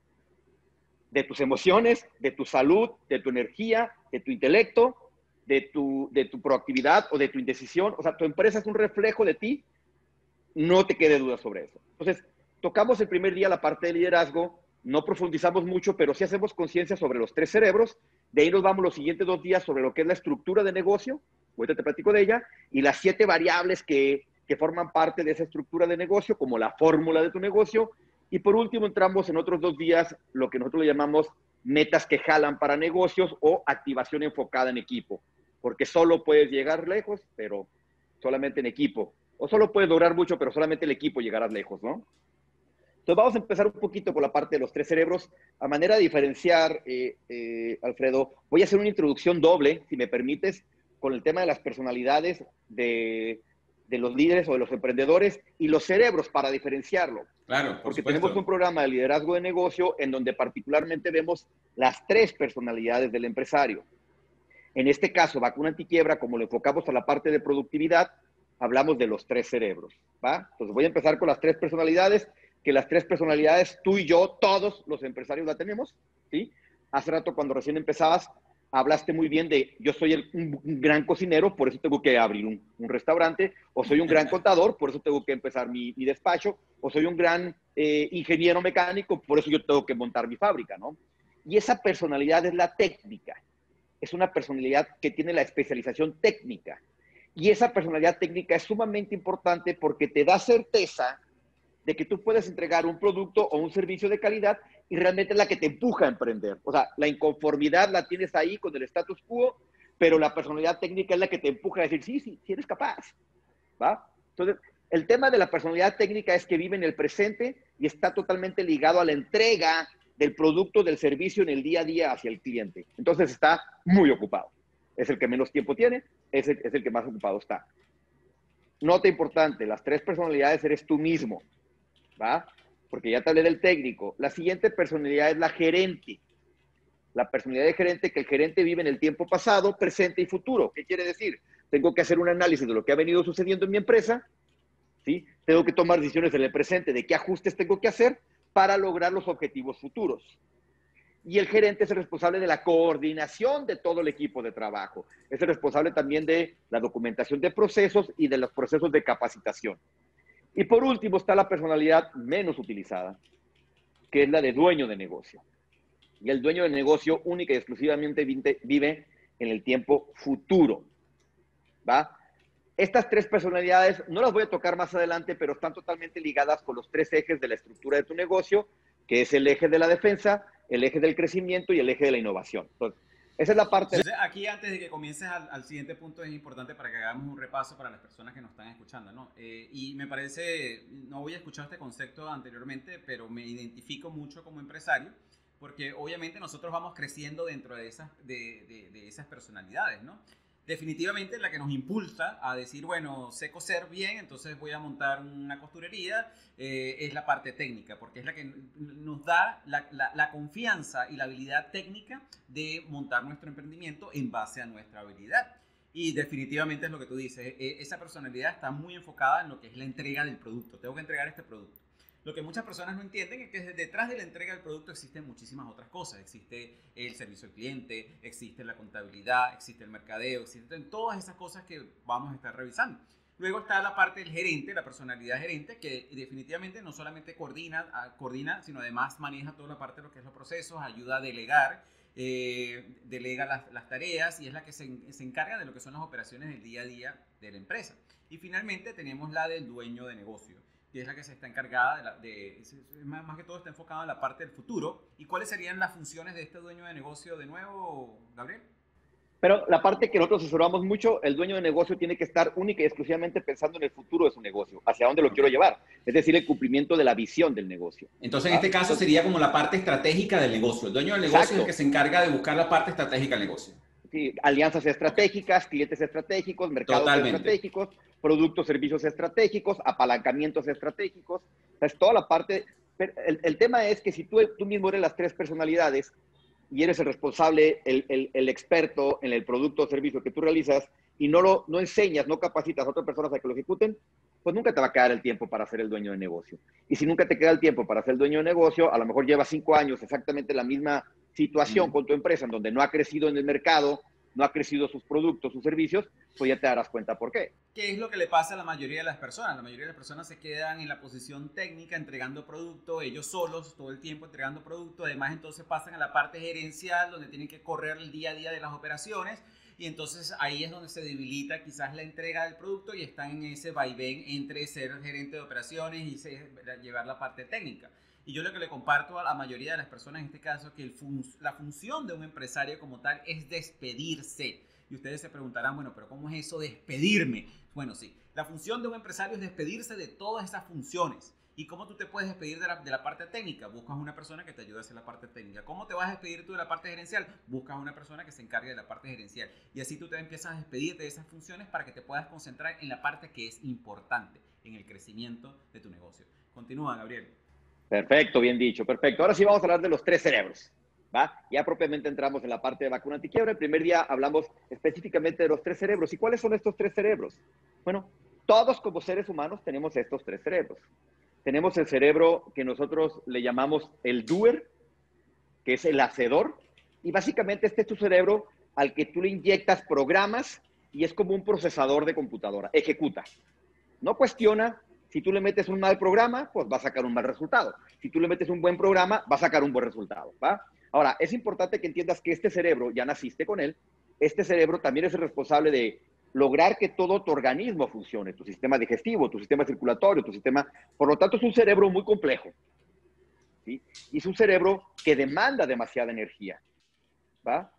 De tus emociones, de tu salud, de tu energía, de tu intelecto, de tu, de tu proactividad o de tu indecisión. O sea, tu empresa es un reflejo de ti. No te quede duda sobre eso. Entonces, tocamos el primer día la parte de liderazgo. No profundizamos mucho, pero sí hacemos conciencia sobre los tres cerebros. De ahí nos vamos los siguientes dos días sobre lo que es la estructura de negocio. Ahorita te platico de ella. Y las siete variables que, que forman parte de esa estructura de negocio, como la fórmula de tu negocio. Y por último, entramos en otros dos días lo que nosotros le llamamos metas que jalan para negocios o activación enfocada en equipo. Porque solo puedes llegar lejos, pero solamente en equipo. O solo puedes lograr mucho, pero solamente el equipo llegarás lejos, ¿no? Entonces vamos a empezar un poquito por la parte de los tres cerebros. A manera de diferenciar, eh, eh, Alfredo, voy a hacer una introducción doble, si me permites, con el tema de las personalidades de, de los líderes o de los emprendedores y los cerebros para diferenciarlo. Claro, por Porque supuesto. tenemos un programa de liderazgo de negocio en donde particularmente vemos las tres personalidades del empresario. En este caso, vacuna antiquiebra, como lo enfocamos a la parte de productividad, hablamos de los tres cerebros, ¿va? Entonces voy a empezar con las tres personalidades, que las tres personalidades, tú y yo, todos los empresarios la tenemos, ¿sí? Hace rato cuando recién empezabas, hablaste muy bien de, yo soy el, un, un gran cocinero, por eso tengo que abrir un, un restaurante, o soy un gran contador, por eso tengo que empezar mi, mi despacho, o soy un gran eh, ingeniero mecánico, por eso yo tengo que montar mi fábrica, ¿no? Y esa personalidad es la técnica. Es una personalidad que tiene la especialización técnica. Y esa personalidad técnica es sumamente importante porque te da certeza de que tú puedes entregar un producto o un servicio de calidad y realmente es la que te empuja a emprender. O sea, la inconformidad la tienes ahí con el status quo, pero la personalidad técnica es la que te empuja a decir, sí, sí, sí eres capaz, ¿va? Entonces, el tema de la personalidad técnica es que vive en el presente y está totalmente ligado a la entrega del producto, del servicio en el día a día hacia el cliente. Entonces está muy ocupado. Es el que menos tiempo tiene, es el, es el que más ocupado está. Nota importante, las tres personalidades eres tú mismo, ¿va? Porque ya te hablé del técnico. La siguiente personalidad es la gerente. La personalidad de gerente, que el gerente vive en el tiempo pasado, presente y futuro. ¿Qué quiere decir? Tengo que hacer un análisis de lo que ha venido sucediendo en mi empresa, ¿sí? Tengo que tomar decisiones en el presente de qué ajustes tengo que hacer para lograr los objetivos futuros. Y el gerente es el responsable de la coordinación de todo el equipo de trabajo. Es el responsable también de la documentación de procesos y de los procesos de capacitación. Y por último está la personalidad menos utilizada, que es la de dueño de negocio. Y el dueño de negocio única y exclusivamente vive en el tiempo futuro, ¿va? Estas tres personalidades no las voy a tocar más adelante, pero están totalmente ligadas con los tres ejes de la estructura de tu negocio, que es el eje de la defensa, el eje del crecimiento y el eje de la innovación. Entonces, Esa es la parte. Entonces, aquí antes de que comiences al, al siguiente punto es importante para que hagamos un repaso para las personas que nos están escuchando, ¿no? Eh, y me parece, no había escuchado este concepto anteriormente, pero me identifico mucho como empresario, porque obviamente nosotros vamos creciendo dentro de esas, de, de, de esas personalidades, ¿no? Definitivamente la que nos impulsa a decir, bueno, sé coser bien, entonces voy a montar una costurería, eh, es la parte técnica, porque es la que nos da la, la, la confianza y la habilidad técnica de montar nuestro emprendimiento en base a nuestra habilidad. Y definitivamente es lo que tú dices, esa personalidad está muy enfocada en lo que es la entrega del producto. Tengo que entregar este producto. Lo que muchas personas no entienden es que detrás de la entrega del producto existen muchísimas otras cosas. Existe el servicio al cliente, existe la contabilidad, existe el mercadeo, existen todas esas cosas que vamos a estar revisando. Luego está la parte del gerente, la personalidad gerente, que definitivamente no solamente coordina, coordina sino además maneja toda la parte de lo que es los procesos, ayuda a delegar, eh, delega las, las tareas y es la que se, se encarga de lo que son las operaciones del día a día de la empresa. Y finalmente tenemos la del dueño de negocio, que es la que se está encargada de, la, de más, más que todo está enfocada en la parte del futuro. ¿Y cuáles serían las funciones de este dueño de negocio de nuevo, Gabriel? Pero la parte que nosotros asesoramos mucho, el dueño de negocio tiene que estar única y exclusivamente pensando en el futuro de su negocio, hacia dónde lo okay. quiero llevar, es decir, el cumplimiento de la visión del negocio. Entonces, en este caso sería como la parte estratégica del negocio. El dueño del negocio Exacto. es el que se encarga de buscar la parte estratégica del negocio. Sí, alianzas estratégicas, okay. clientes estratégicos, mercados Totalmente. estratégicos, productos, servicios estratégicos, apalancamientos estratégicos. O sea, es toda la parte. El, el tema es que si tú, tú mismo eres las tres personalidades y eres el responsable, el, el, el experto en el producto o servicio que tú realizas y no lo no enseñas, no capacitas a otras personas a que lo ejecuten, pues nunca te va a quedar el tiempo para ser el dueño de negocio. Y si nunca te queda el tiempo para ser el dueño de negocio, a lo mejor llevas cinco años exactamente la misma situación mm. con tu empresa en donde no ha crecido en el mercado, no ha crecido sus productos, sus servicios, pues ya te darás cuenta por qué. ¿Qué es lo que le pasa a la mayoría de las personas? La mayoría de las personas se quedan en la posición técnica entregando producto, ellos solos todo el tiempo entregando producto, además entonces pasan a la parte gerencial donde tienen que correr el día a día de las operaciones y entonces ahí es donde se debilita quizás la entrega del producto y están en ese vaivén entre ser gerente de operaciones y ser, llevar la parte técnica. Y yo lo que le comparto a la mayoría de las personas en este caso es que el fun la función de un empresario como tal es despedirse. Y ustedes se preguntarán, bueno, pero ¿cómo es eso de despedirme? Bueno, sí, la función de un empresario es despedirse de todas esas funciones. ¿Y cómo tú te puedes despedir de la, de la parte técnica? Buscas una persona que te ayude a hacer la parte técnica. ¿Cómo te vas a despedir tú de la parte gerencial? Buscas una persona que se encargue de la parte gerencial. Y así tú te empiezas a despedir de esas funciones para que te puedas concentrar en la parte que es importante, en el crecimiento de tu negocio. Continúa, Gabriel. Perfecto, bien dicho, perfecto. Ahora sí vamos a hablar de los tres cerebros, ¿va? Ya propiamente entramos en la parte de vacuna antiquiebra. El primer día hablamos específicamente de los tres cerebros. ¿Y cuáles son estos tres cerebros? Bueno, todos como seres humanos tenemos estos tres cerebros. Tenemos el cerebro que nosotros le llamamos el doer, que es el hacedor. Y básicamente este es tu cerebro al que tú le inyectas programas y es como un procesador de computadora. Ejecuta. No cuestiona. Si tú le metes un mal programa, pues va a sacar un mal resultado. Si tú le metes un buen programa, va a sacar un buen resultado, ¿va? Ahora, es importante que entiendas que este cerebro, ya naciste con él, este cerebro también es el responsable de lograr que todo tu organismo funcione, tu sistema digestivo, tu sistema circulatorio, tu sistema... Por lo tanto, es un cerebro muy complejo, ¿sí? Y es un cerebro que demanda demasiada energía, ¿va?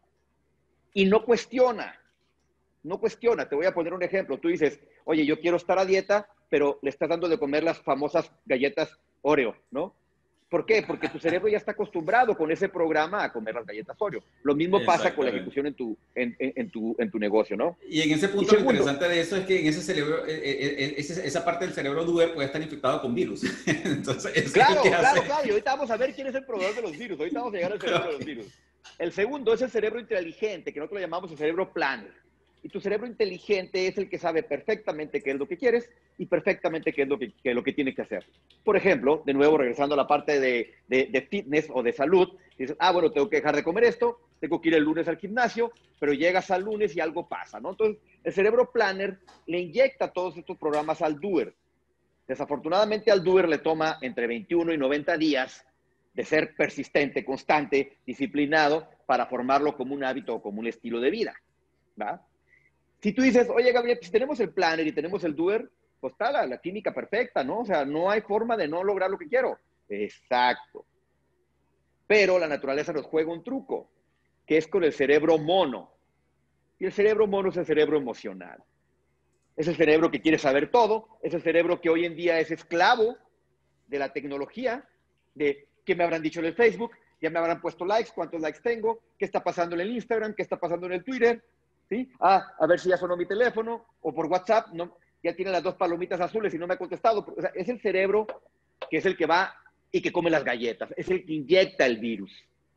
Y no cuestiona, no cuestiona. Te voy a poner un ejemplo. Tú dices, oye, yo quiero estar a dieta, pero le estás dando de comer las famosas galletas Oreo, ¿no? ¿Por qué? Porque tu cerebro ya está acostumbrado con ese programa a comer las galletas Oreo. Lo mismo pasa con la ejecución en tu, en, en, en tu, en tu negocio, ¿no? Y en ese punto segundo, lo interesante de eso es que en ese cerebro, eh, eh, ese, esa parte del cerebro doer puede estar infectado con virus. Entonces, es claro, el que claro, hace... claro. Y ahorita vamos a ver quién es el proveedor de los virus. Ahorita vamos a llegar al cerebro de los virus. El segundo es el cerebro inteligente, que nosotros lo llamamos el cerebro planner. Y tu cerebro inteligente es el que sabe perfectamente qué es lo que quieres y perfectamente qué es lo que, qué es lo que tiene que hacer. Por ejemplo, de nuevo, regresando a la parte de, de, de fitness o de salud, dices, ah, bueno, tengo que dejar de comer esto, tengo que ir el lunes al gimnasio, pero llegas al lunes y algo pasa, ¿no? Entonces, el cerebro planner le inyecta todos estos programas al doer. Desafortunadamente, al doer le toma entre veintiuno y noventa días de ser persistente, constante, disciplinado, para formarlo como un hábito o como un estilo de vida, ¿va? Si tú dices, oye, Gabriel, si tenemos el planner y tenemos el doer, pues está la, la química perfecta, ¿no? O sea, no hay forma de no lograr lo que quiero. Exacto. Pero la naturaleza nos juega un truco. que es con el cerebro mono. Y el cerebro mono es el cerebro emocional. Es el cerebro que quiere saber todo, es el cerebro que hoy en día es esclavo de la tecnología, de qué me habrán dicho en el Facebook, ya me habrán puesto likes, cuántos likes tengo, qué está pasando en el Instagram, qué está pasando en el Twitter, ¿sí? Ah, a ver si ya sonó mi teléfono, o por WhatsApp, no, ya tiene las dos palomitas azules y no me ha contestado. O sea, es el cerebro que es el que va y que come las galletas, es el que inyecta el virus.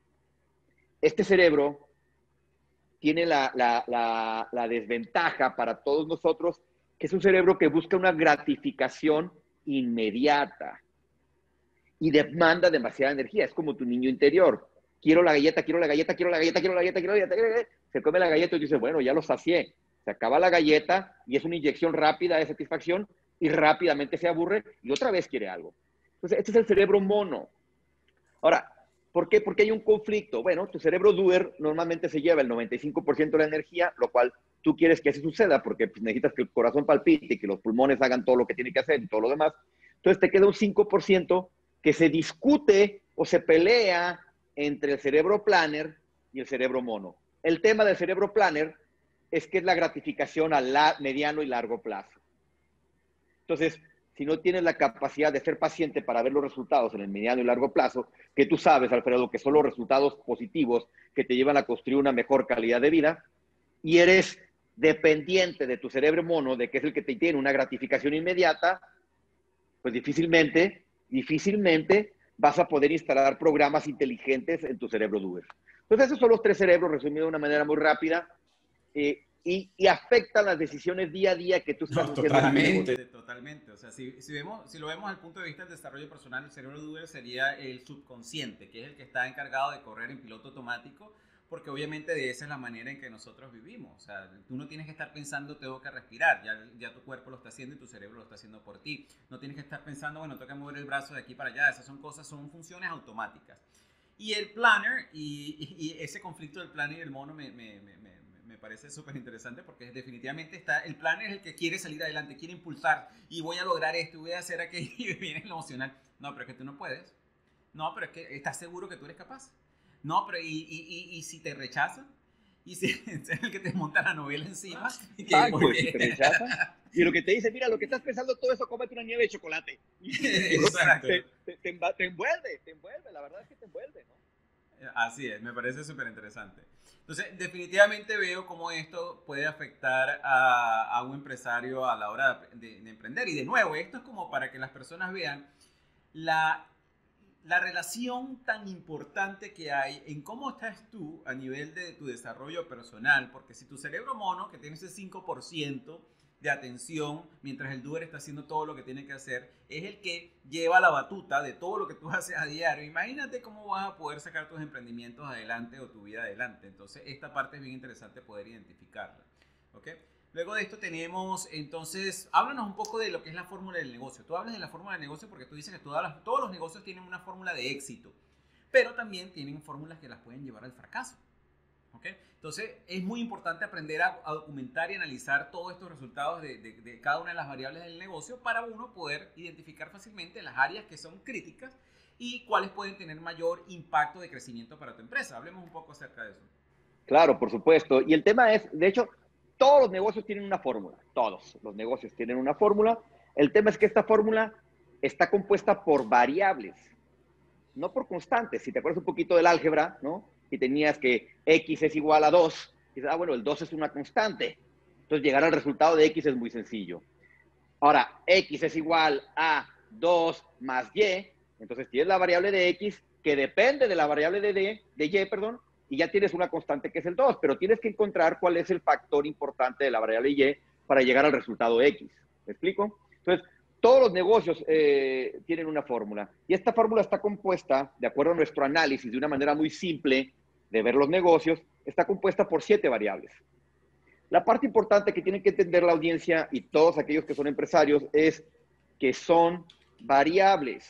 Este cerebro tiene la, la, la, la desventaja para todos nosotros, que es un cerebro que busca una gratificación inmediata y demanda demasiada energía. Es como tu niño interior. Quiero la galleta, quiero la galleta, quiero la galleta, quiero la galleta, quiero la galleta. Quiero la galleta. Se come la galleta y dice, bueno, ya lo sacié. Se acaba la galleta y es una inyección rápida de satisfacción y rápidamente se aburre y otra vez quiere algo. Entonces, este es el cerebro mono. Ahora, ¿por qué? Porque hay un conflicto. Bueno, tu cerebro doer normalmente se lleva el noventa y cinco por ciento de la energía, lo cual tú quieres que así suceda porque pues, necesitas que el corazón palpite y que los pulmones hagan todo lo que tiene que hacer y todo lo demás. Entonces te queda un cinco por ciento que se discute o se pelea entre el cerebro planner y el cerebro mono. El tema del cerebro planner es que es la gratificación a la, mediano y largo plazo. Entonces, si no tienes la capacidad de ser paciente para ver los resultados en el mediano y largo plazo, que tú sabes, Alfredo, que son los resultados positivos que te llevan a construir una mejor calidad de vida, y eres dependiente de tu cerebro mono, de que es el que te tiene una gratificación inmediata, pues difícilmente, difícilmente vas a poder instalar programas inteligentes en tu cerebro doer. Entonces, esos son los tres cerebros, resumido de una manera muy rápida. Eh, Y, y afectan las decisiones día a día que tú estás no, haciendo. Totalmente, totalmente. O sea, si, si, vemos, si lo vemos desde el punto de vista del desarrollo personal, el cerebro doer sería el subconsciente, que es el que está encargado de correr en piloto automático, porque obviamente de esa es la manera en que nosotros vivimos. O sea, tú no tienes que estar pensando, tengo que respirar, ya, ya tu cuerpo lo está haciendo y tu cerebro lo está haciendo por ti. No tienes que estar pensando, bueno, tengo que mover el brazo de aquí para allá. Esas son cosas, son funciones automáticas. Y el planner, y, y, y ese conflicto del planner y el mono me, me, me, me me parece súper interesante porque definitivamente está, el planner es el que quiere salir adelante, quiere impulsar y voy a lograr esto, voy a hacer aquello y viene lo emocional. No, pero es que tú no puedes. No, pero es que estás seguro que tú eres capaz. No, pero y, y, y, y si te rechazan y si es el que te monta la novela encima. Que Ay, pues, si te rechazan. Y lo que te dice, mira, lo que estás pensando todo eso, cómete una nieve de chocolate. Exacto. Te, te, te, te envuelve, te envuelve, la verdad es que te envuelve, ¿no? Así es, me parece súper interesante. Entonces, definitivamente veo cómo esto puede afectar a, a un empresario a la hora de, de emprender. Y de nuevo, esto es como para que las personas vean la, la relación tan importante que hay en cómo estás tú a nivel de tu desarrollo personal. Porque si tu cerebro mono, que tiene ese cinco por ciento de atención, mientras el doer está haciendo todo lo que tiene que hacer, es el que lleva la batuta de todo lo que tú haces a diario. Imagínate cómo vas a poder sacar tus emprendimientos adelante o tu vida adelante. Entonces, esta parte es bien interesante poder identificarla. ¿Ok? Luego de esto tenemos, entonces, háblanos un poco de lo que es la fórmula del negocio. Tú hablas de la fórmula del negocio porque tú dices que todas las, todos los negocios tienen una fórmula de éxito, pero también tienen fórmulas que las pueden llevar al fracaso. ¿Okay? Entonces, es muy importante aprender a, a documentar y analizar todos estos resultados de, de, de cada una de las variables del negocio para uno poder identificar fácilmente las áreas que son críticas y cuáles pueden tener mayor impacto de crecimiento para tu empresa. Hablemos un poco acerca de eso. Claro, por supuesto. Y el tema es, de hecho, todos los negocios tienen una fórmula. Todos los negocios tienen una fórmula. El tema es que esta fórmula está compuesta por variables, no por constantes. Si te acuerdas un poquito del álgebra, ¿no? Y tenías que X es igual a dos, y dices, ah, bueno, el dos es una constante. Entonces, llegar al resultado de X es muy sencillo. Ahora, X es igual a dos más Y, entonces tienes la variable de X que depende de la variable de, D, de Y, perdón, y ya tienes una constante que es el dos, pero tienes que encontrar cuál es el factor importante de la variable Y para llegar al resultado X. ¿Me explico? Entonces, todos los negocios eh, tienen una fórmula, y esta fórmula está compuesta, de acuerdo a nuestro análisis, de una manera muy simple de ver los negocios, está compuesta por siete variables. La parte importante que tienen que entender la audiencia y todos aquellos que son empresarios es que son variables.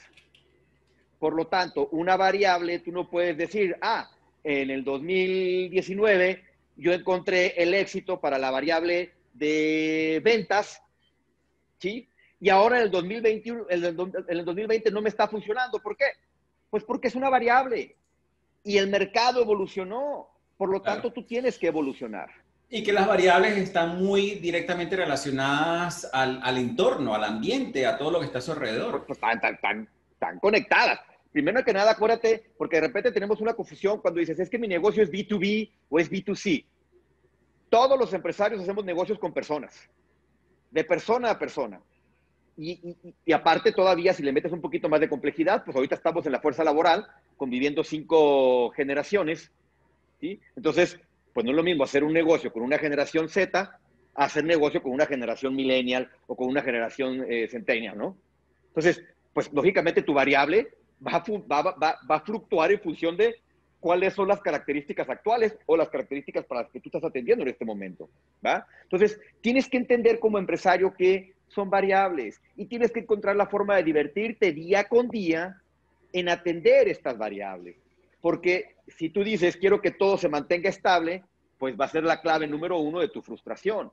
Por lo tanto, una variable, tú no puedes decir, ah, en el dos mil diecinueve yo encontré el éxito para la variable de ventas, ¿sí? Y ahora en el dos mil veintiuno, en el dos mil veinte no me está funcionando. ¿Por qué? Pues porque es una variable. Y el mercado evolucionó. Por lo Claro. tanto, tú tienes que evolucionar. Y que las variables están muy directamente relacionadas al, al entorno, al ambiente, a todo lo que está a su Pues, alrededor. pues están, tan, tan, tan conectadas. Primero que nada, acuérdate, porque de repente tenemos una confusión cuando dices, es que mi negocio es B dos B o es B dos C. Todos los empresarios hacemos negocios con personas, de persona a persona. Y, y, y aparte todavía, si le metes un poquito más de complejidad, pues ahorita estamos en la fuerza laboral, conviviendo cinco generaciones, ¿sí? Entonces, pues no es lo mismo hacer un negocio con una generación Z, a hacer negocio con una generación millennial o con una generación eh, centennial, ¿no? Entonces, pues lógicamente tu variable va a, va, va, va a fluctuar en función de cuáles son las características actuales o las características para las que tú estás atendiendo en este momento, ¿va? Entonces, tienes que entender como empresario que son variables y tienes que encontrar la forma de divertirte día con día en atender estas variables. Porque si tú dices, quiero que todo se mantenga estable, pues va a ser la clave número uno de tu frustración.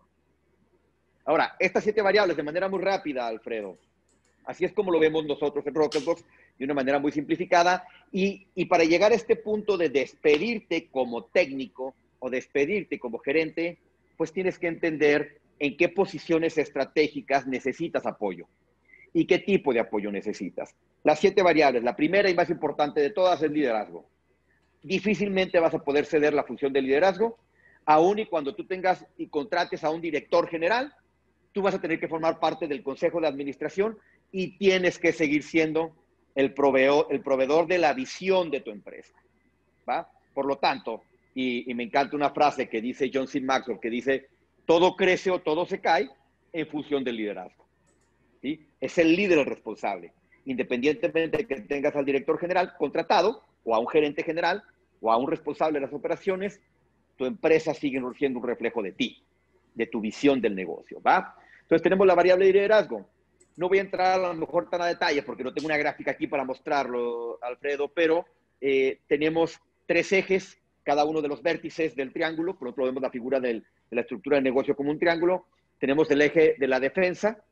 Ahora, estas siete variables de manera muy rápida, Alfredo. Así es como lo vemos nosotros en Rocketbox, de una manera muy simplificada. Y, y para llegar a este punto de despedirte como técnico o despedirte como gerente, pues tienes que entender en qué posiciones estratégicas necesitas apoyo y qué tipo de apoyo necesitas. Las siete variables, la primera y más importante de todas es liderazgo. Difícilmente vas a poder ceder la función de liderazgo, aun y cuando tú tengas y contrates a un director general, tú vas a tener que formar parte del consejo de administración y tienes que seguir siendo el proveedor, el proveedor de la visión de tu empresa, ¿va? Por lo tanto, y, y me encanta una frase que dice John C. Maxwell, que dice, todo crece o todo se cae en función del liderazgo, ¿sí? Es el líder el responsable, independientemente de que tengas al director general contratado, o a un gerente general, o a un responsable de las operaciones, tu empresa sigue siendo un reflejo de ti, de tu visión del negocio, ¿va? Entonces tenemos la variable de liderazgo. No voy a entrar a lo mejor tan a detalle porque no tengo una gráfica aquí para mostrarlo, Alfredo, pero eh, tenemos tres ejes, cada uno de los vértices del triángulo. Por otro, vemos la figura del, de la estructura del negocio como un triángulo. Tenemos el eje de la defensa.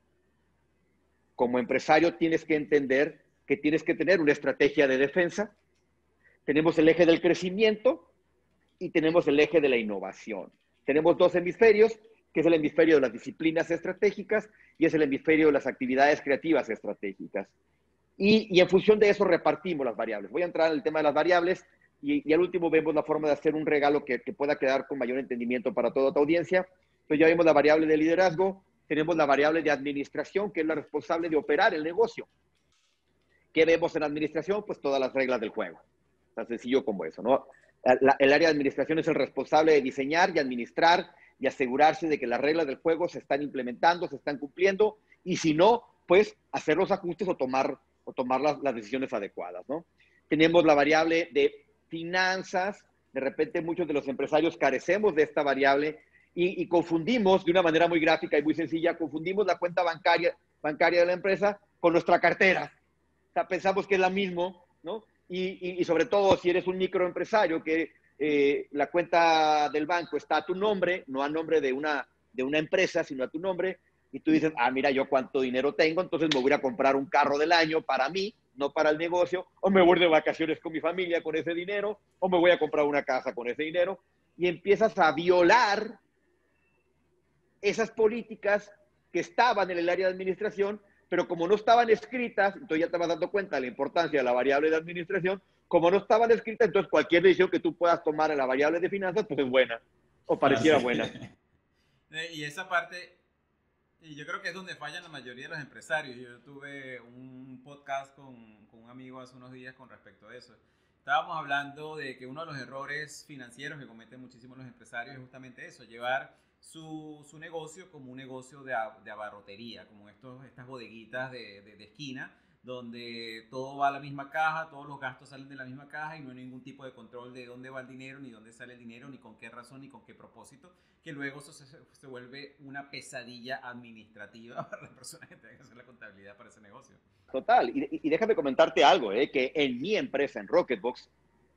Como empresario tienes que entender que tienes que tener una estrategia de defensa. Tenemos el eje del crecimiento y tenemos el eje de la innovación. Tenemos dos hemisferios, que es el hemisferio de las disciplinas estratégicas y es el hemisferio de las actividades creativas estratégicas. Y, y en función de eso repartimos las variables. Voy a entrar en el tema de las variables y, y al último vemos la forma de hacer un regalo que, que pueda quedar con mayor entendimiento para toda tu audiencia. Entonces ya vimos la variable de liderazgo, tenemos la variable de administración, que es la responsable de operar el negocio. ¿Qué vemos en administración? Pues todas las reglas del juego. Tan sencillo como eso, ¿no? La, el área de administración es el responsable de diseñar y administrar y asegurarse de que las reglas del juego se están implementando, se están cumpliendo, y si no, pues hacer los ajustes o tomar, o tomar las, las decisiones adecuadas, ¿no? Tenemos la variable de finanzas. De repente muchos de los empresarios carecemos de esta variable y, y confundimos de una manera muy gráfica y muy sencilla, confundimos la cuenta bancaria, bancaria de la empresa con nuestra cartera. O sea, pensamos que es la misma, ¿no? Y, y, y sobre todo si eres un microempresario que eh, la cuenta del banco está a tu nombre, no a nombre de una, de una empresa, sino a tu nombre, y tú dices, ah, mira, yo cuánto dinero tengo, entonces me voy a comprar un carro del año para mí, no para el negocio, o me voy de vacaciones con mi familia con ese dinero, o me voy a comprar una casa con ese dinero, y empiezas a violar esas políticas que estaban en el área de administración, pero como no estaban escritas, entonces ya te vas dando cuenta de la importancia de la variable de administración. Como no estaban escritas, entonces cualquier decisión que tú puedas tomar en la variable de finanzas, pues es buena, o pareciera Ah, sí. buena. Y esa parte, y yo creo que es donde fallan la mayoría de los empresarios. Yo tuve un podcast con, con un amigo hace unos días con respecto a eso. Estábamos hablando de que uno de los errores financieros que cometen muchísimos los empresarios es justamente eso, llevar su, su negocio como un negocio de, de abarrotería, como estos, estas bodeguitas de, de, de esquina, donde todo va a la misma caja, todos los gastos salen de la misma caja y no hay ningún tipo de control de dónde va el dinero, ni dónde sale el dinero, ni con qué razón, ni con qué propósito, que luego eso se, se vuelve una pesadilla administrativa para las personas que tengan que hacer la contabilidad para ese negocio. Total, y, y déjame comentarte algo, eh, que en mi empresa, en Rocketbox,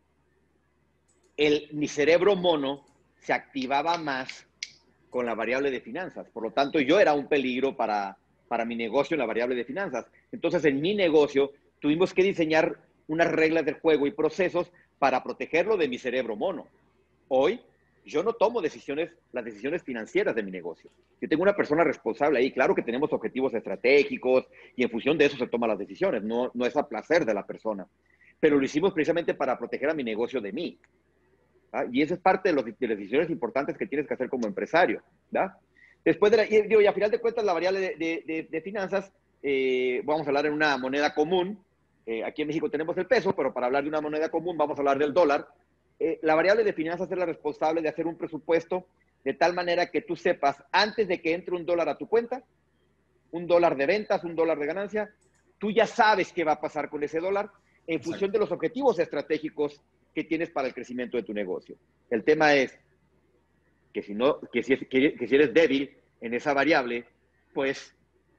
el, mi cerebro mono se activaba más con la variable de finanzas. Por lo tanto, yo era un peligro para, para mi negocio en la variable de finanzas. Entonces, en mi negocio, tuvimos que diseñar unas reglas del juego y procesos para protegerlo de mi cerebro mono. hoy yo no tomo decisiones, las decisiones financieras de mi negocio. Yo tengo una persona responsable ahí. Claro que tenemos objetivos estratégicos y en función de eso se toman las decisiones. No, no es a placer de la persona. Pero lo hicimos precisamente para proteger a mi negocio de mí. ¿Ah? Y esa es parte de, los, de las decisiones importantes que tienes que hacer como empresario. ¿Da? Después de la, y, digo, y a final de cuentas, la variable de, de, de, de finanzas, eh, vamos a hablar en una moneda común. Eh, aquí en México tenemos el peso, pero para hablar de una moneda común vamos a hablar del dólar. Eh, la variable de finanzas es la responsable de hacer un presupuesto de tal manera que tú sepas, antes de que entre un dólar a tu cuenta, un dólar de ventas, un dólar de ganancia, tú ya sabes qué va a pasar con ese dólar en Exacto. función de los objetivos estratégicos que tienes para el crecimiento de tu negocio. El tema es que si, no, que si, que, que si eres débil en esa variable, pues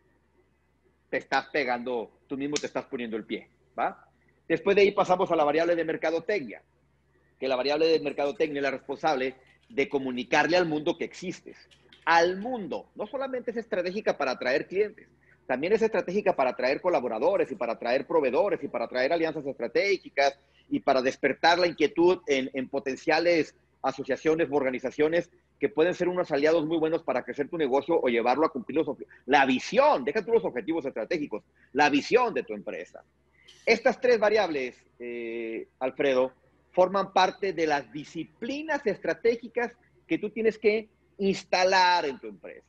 te estás pegando, tú mismo te estás poniendo el pie, ¿va? Después de ahí pasamos a la variable de mercadotecnia, que la variable de mercadotecnia es la responsable de comunicarle al mundo que existes. Al mundo. No solamente es estratégica para atraer clientes, también es estratégica para atraer colaboradores y para atraer proveedores y para atraer alianzas estratégicas y para despertar la inquietud en, en potenciales asociaciones o organizaciones que pueden ser unos aliados muy buenos para crecer tu negocio o llevarlo a cumplir los objetivos. La visión, deja tú los objetivos estratégicos, la visión de tu empresa. Estas tres variables, eh, Alfredo, forman parte de las disciplinas estratégicas que tú tienes que instalar en tu empresa.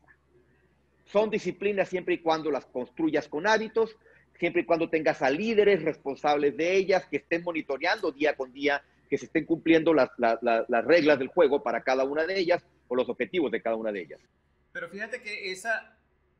Son disciplinas siempre y cuando las construyas con hábitos, siempre y cuando tengas a líderes responsables de ellas, que estén monitoreando día con día, que se estén cumpliendo las, las, las reglas del juego para cada una de ellas o los objetivos de cada una de ellas. Pero fíjate que esa,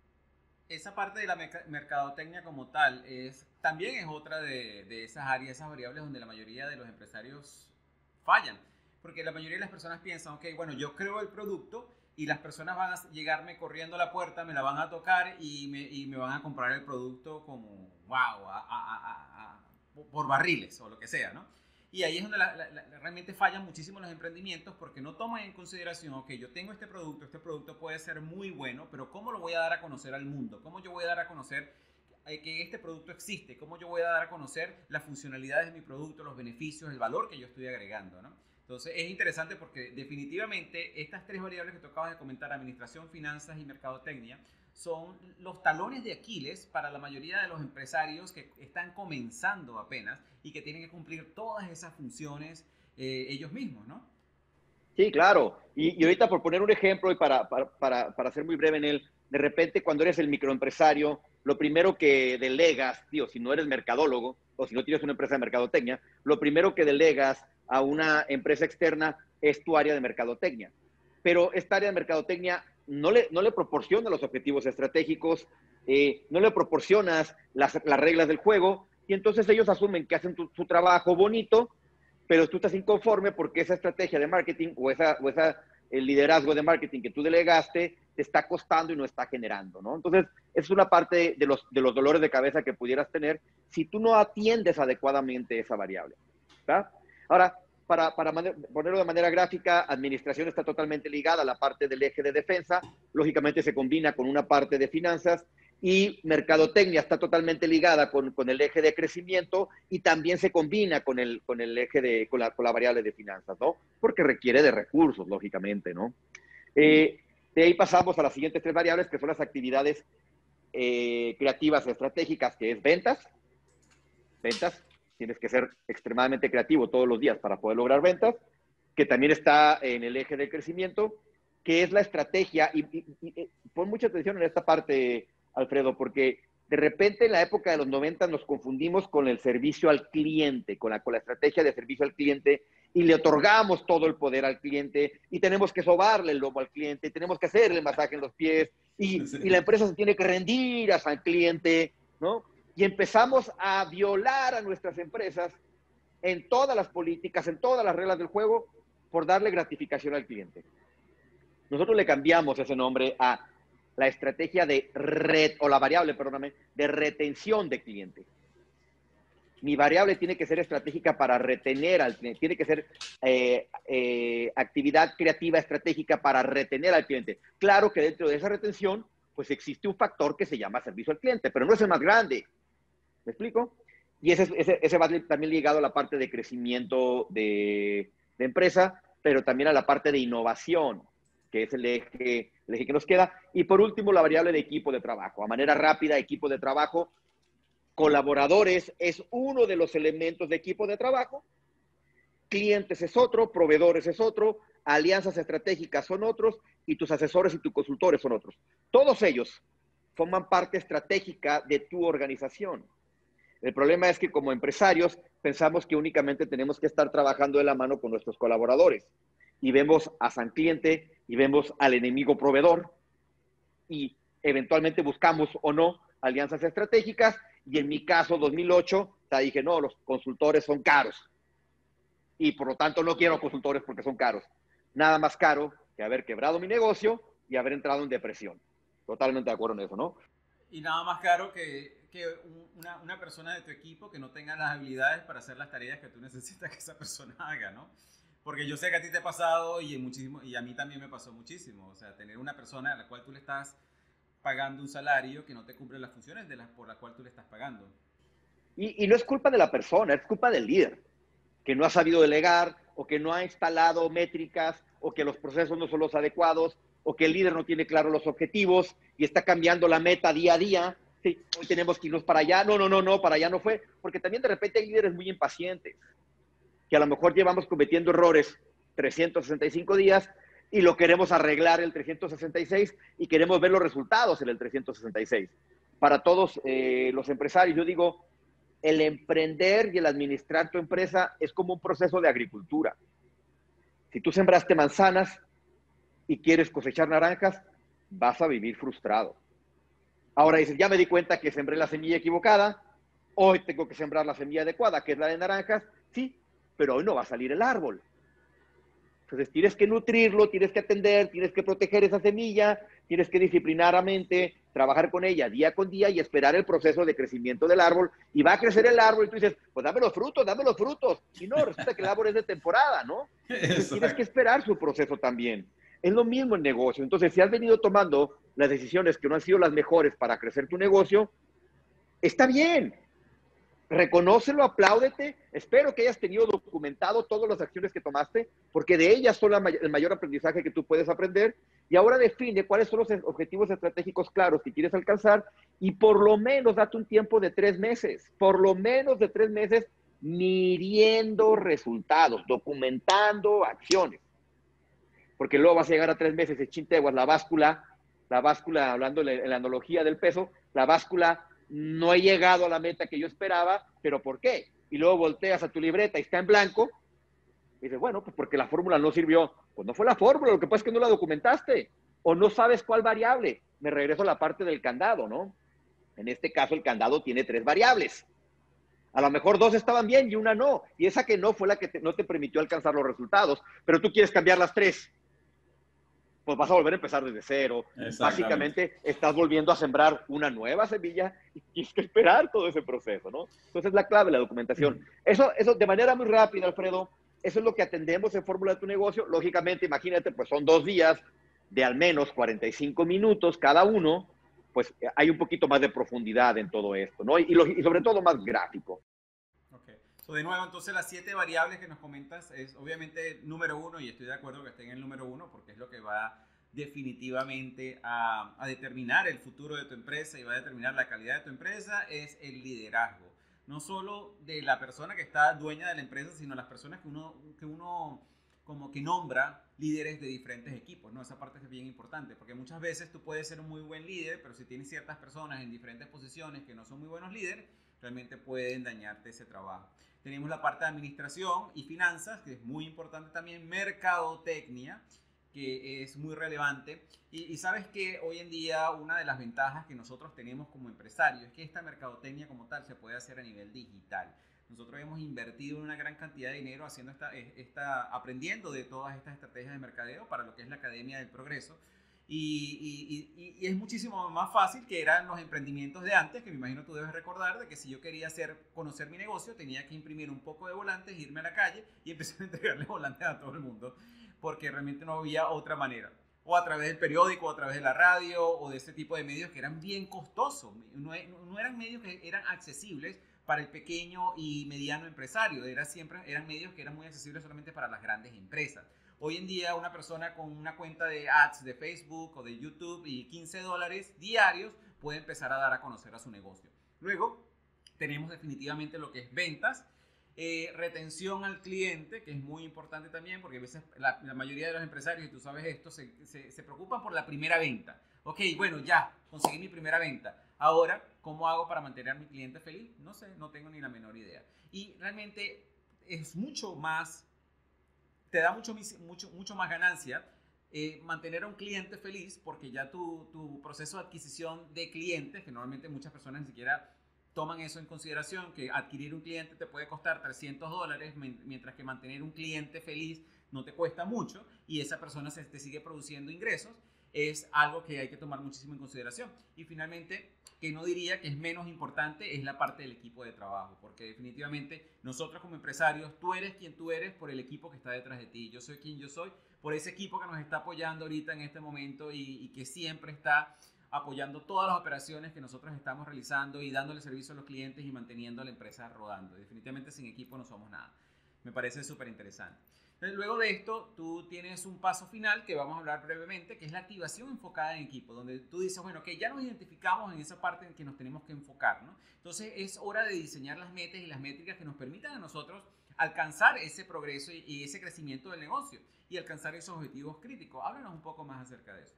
esa parte de la mercadotecnia como tal es, también es otra de, de esas áreas, esas variables donde la mayoría de los empresarios fallan. Porque la mayoría de las personas piensan, ok, bueno, yo creo el producto y las personas van a llegarme corriendo a la puerta, me la van a tocar y me, y me van a comprar el producto como, wow, a, a, a, a, por barriles o lo que sea, ¿no? Y ahí es donde la, la, la, realmente fallan muchísimo los emprendimientos porque no toman en consideración, ok, yo tengo este producto, este producto puede ser muy bueno, pero ¿cómo lo voy a dar a conocer al mundo? ¿Cómo yo voy a dar a conocer que este producto existe? ¿Cómo yo voy a dar a conocer las funcionalidades de mi producto, los beneficios, el valor que yo estoy agregando, ¿no? Entonces es interesante porque definitivamente estas tres variables que tú acabas de comentar, administración, finanzas y mercadotecnia, son los talones de Aquiles para la mayoría de los empresarios que están comenzando apenas y que tienen que cumplir todas esas funciones eh, ellos mismos, ¿no? Sí, claro. Y, y ahorita por poner un ejemplo y para, para, para, para ser muy breve en él, de repente cuando eres el microempresario, lo primero que delegas, tío, si no eres mercadólogo o si no tienes una empresa de mercadotecnia, lo primero que delegas a una empresa externa es tu área de mercadotecnia. Pero esta área de mercadotecnia no le, no le proporciona los objetivos estratégicos, eh, no le proporcionas las, las reglas del juego, y entonces ellos asumen que hacen tu, su trabajo bonito, pero tú estás inconforme porque esa estrategia de marketing o, esa, o esa, el liderazgo de marketing que tú delegaste te está costando y no está generando, ¿no? Entonces, es una parte de los, de los dolores de cabeza que pudieras tener si tú no atiendes adecuadamente esa variable, ¿verdad? Ahora, para, para ponerlo de manera gráfica, administración está totalmente ligada a la parte del eje de defensa, lógicamente se combina con una parte de finanzas, y mercadotecnia está totalmente ligada con, con el eje de crecimiento y también se combina con el, con el eje de, con la, con la variable de finanzas, ¿no? Porque requiere de recursos, lógicamente, ¿no? Eh, de ahí pasamos a las siguientes tres variables, que son las actividades eh, creativas estratégicas, que es ventas. Ventas, tienes que ser extremadamente creativo todos los días para poder lograr ventas, que también está en el eje de crecimiento, que es la estrategia, y, y, y pon mucha atención en esta parte, Alfredo, porque de repente en la época de los noventa nos confundimos con el servicio al cliente, con la, con la estrategia de servicio al cliente, y le otorgamos todo el poder al cliente, y tenemos que sobarle el lomo al cliente, y tenemos que hacerle el masaje en los pies, y, sí. y la empresa se tiene que rendir al cliente, ¿no? Y empezamos a violar a nuestras empresas en todas las políticas, en todas las reglas del juego, por darle gratificación al cliente. Nosotros le cambiamos ese nombre a la estrategia de red, o la variable, perdóname, de retención de cliente. Mi variable tiene que ser estratégica para retener al cliente, tiene que ser eh, eh, actividad creativa estratégica para retener al cliente. Claro que dentro de esa retención, pues existe un factor que se llama servicio al cliente, pero no es el más grande. ¿Me explico? Y ese, ese, ese va también ligado a la parte de crecimiento de, de empresa. pero también a la parte de innovación, que es el eje, el eje que nos queda. Y por último, la variable de equipo de trabajo. A manera rápida, equipo de trabajo, colaboradores es uno de los elementos de equipo de trabajo, clientes es otro, proveedores es otro, alianzas estratégicas son otros, y tus asesores y tus consultores son otros. Todos ellos forman parte estratégica de tu organización. El problema es que como empresarios pensamos que únicamente tenemos que estar trabajando de la mano con nuestros colaboradores y vemos a San Cliente y vemos al enemigo proveedor y eventualmente buscamos o no alianzas estratégicas, y en mi caso, dos mil ocho, te dije, no, los consultores son caros y por lo tanto no quiero consultores porque son caros. Nada más caro que haber quebrado mi negocio y haber entrado en depresión. Totalmente de acuerdo en eso, ¿no? Y nada más caro que, que una, una persona de tu equipo que no tenga las habilidades para hacer las tareas que tú necesitas que esa persona haga, ¿no? Porque yo sé que a ti te ha pasado y, muchísimo, y a mí también me pasó muchísimo. O sea, tener una persona a la cual tú le estás pagando un salario que no te cumple las funciones de las por las cuales tú le estás pagando. Y, y no es culpa de la persona, es culpa del líder, que no ha sabido delegar, o que no ha instalado métricas, o que los procesos no son los adecuados, o que el líder no tiene claro los objetivos y está cambiando la meta día a día. Sí, hoy tenemos que irnos para allá. No, no, no, no, para allá no fue. Porque también de repente hay líderes muy impacientes, que a lo mejor llevamos cometiendo errores trescientos sesenta y cinco días y lo queremos arreglar el trescientos sesenta y seis y queremos ver los resultados en el trescientos sesenta y seis. Para todos eh, los empresarios, yo digo, el emprender y el administrar tu empresa es como un proceso de agricultura. Si tú sembraste manzanas y quieres cosechar naranjas, vas a vivir frustrado. Ahora dices, ya me di cuenta que sembré la semilla equivocada, hoy tengo que sembrar la semilla adecuada, que es la de naranjas, sí, pero hoy no va a salir el árbol. Entonces tienes que nutrirlo, tienes que atender, tienes que proteger esa semilla, tienes que disciplinadamente trabajar con ella día con día y esperar el proceso de crecimiento del árbol, y va a crecer el árbol y tú dices, pues dame los frutos, dame los frutos, y no, resulta que el árbol es de temporada, ¿no? Entonces tienes que esperar su proceso también. Es lo mismo en negocio. Entonces, si has venido tomando las decisiones que no han sido las mejores para crecer tu negocio, está bien. Reconócelo, apláudete. Espero que hayas tenido documentado todas las acciones que tomaste, porque de ellas son la may- el mayor aprendizaje que tú puedes aprender. Y ahora define cuáles son los objetivos estratégicos claros que quieres alcanzar, y por lo menos date un tiempo de tres meses, por lo menos de tres meses, midiendo resultados, documentando acciones. Porque luego vas a llegar a tres meses de chinteguas, la báscula, la báscula, hablando en la analogía del peso, la báscula, no he llegado a la meta que yo esperaba, pero ¿por qué? Y luego volteas a tu libreta y está en blanco, y dices, bueno, pues porque la fórmula no sirvió. Pues no fue la fórmula, lo que pasa es que no la documentaste, o no sabes cuál variable. Me regreso a la parte del candado, ¿no? En este caso, el candado tiene tres variables. A lo mejor dos estaban bien y una no, y esa que no fue la que te, no te permitió alcanzar los resultados, pero tú quieres cambiar las tres. Pues vas a volver a empezar desde cero. Básicamente estás volviendo a sembrar una nueva semilla y tienes que esperar todo ese proceso, ¿no? Entonces es la clave, la documentación. Eso, eso de manera muy rápida, Alfredo, eso es lo que atendemos en Fórmula de tu Negocio. Lógicamente, imagínate, pues son dos días de al menos cuarenta y cinco minutos cada uno, pues hay un poquito más de profundidad en todo esto, ¿no? Y, y, lo, y sobre todo más gráfico. Okay. So, de nuevo, entonces las siete variables que nos comentas es obviamente número uno, y estoy de acuerdo que esté en el número uno porque es lo que va definitivamente a, a determinar el futuro de tu empresa y va a determinar la calidad de tu empresa, es el liderazgo. No solo de la persona que está dueña de la empresa, sino las personas que uno, que uno como que nombra líderes de diferentes equipos, ¿no? Esa parte es bien importante, porque muchas veces tú puedes ser un muy buen líder, pero si tienes ciertas personas en diferentes posiciones que no son muy buenos líderes, realmente pueden dañarte ese trabajo. Tenemos la parte de administración y finanzas, que es muy importante también, mercadotecnia, que es muy relevante. Y, y sabes que hoy en día una de las ventajas que nosotros tenemos como empresarios es que esta mercadotecnia como tal se puede hacer a nivel digital. Nosotros hemos invertido una gran cantidad de dinero haciendo esta, esta, aprendiendo de todas estas estrategias de mercadeo para lo que es la Academia del Progreso. Y, y, y, y es muchísimo más fácil que eran los emprendimientos de antes, que me imagino tú debes recordar, de que si yo quería hacer, conocer mi negocio, tenía que imprimir un poco de volantes, irme a la calle y empezar a entregarle volantes a todo el mundo, porque realmente no había otra manera. O a través del periódico, o a través de la radio, o de ese tipo de medios que eran bien costosos. No, no eran medios que eran accesibles para el pequeño y mediano empresario. Era siempre, eran medios que eran muy accesibles solamente para las grandes empresas. Hoy en día una persona con una cuenta de ads de Facebook o de YouTube y quince dólares diarios puede empezar a dar a conocer a su negocio. Luego tenemos definitivamente lo que es ventas. Eh, retención al cliente, que es muy importante también, porque a veces la, la mayoría de los empresarios, y tú sabes esto, se, se, se preocupan por la primera venta. Ok, bueno, ya, conseguí mi primera venta. Ahora, ¿cómo hago para mantener a mi cliente feliz? No sé, no tengo ni la menor idea. Y realmente es mucho más, te da mucho, mucho, mucho más ganancia eh, mantener a un cliente feliz, porque ya tu, tu proceso de adquisición de clientes, que normalmente muchas personas ni siquiera toman eso en consideración, que adquirir un cliente te puede costar trescientos dólares, mientras que mantener un cliente feliz no te cuesta mucho y esa persona se te sigue produciendo ingresos, es algo que hay que tomar muchísimo en consideración. Y finalmente, que no diría que es menos importante, es la parte del equipo de trabajo, porque definitivamente nosotros como empresarios, tú eres quien tú eres por el equipo que está detrás de ti, yo soy quien yo soy por ese equipo que nos está apoyando ahorita en este momento y, y que siempre está apoyando todas las operaciones que nosotros estamos realizando y dándole servicio a los clientes y manteniendo la empresa rodando. Definitivamente sin equipo no somos nada. Me parece súper interesante. Luego de esto, tú tienes un paso final que vamos a hablar brevemente, que es la activación enfocada en equipo, donde tú dices, bueno, que ya nos identificamos en esa parte en que nos tenemos que enfocar, ¿no? Entonces es hora de diseñar las metas y las métricas que nos permitan a nosotros alcanzar ese progreso y, y ese crecimiento del negocio y alcanzar esos objetivos críticos. Háblanos un poco más acerca de eso.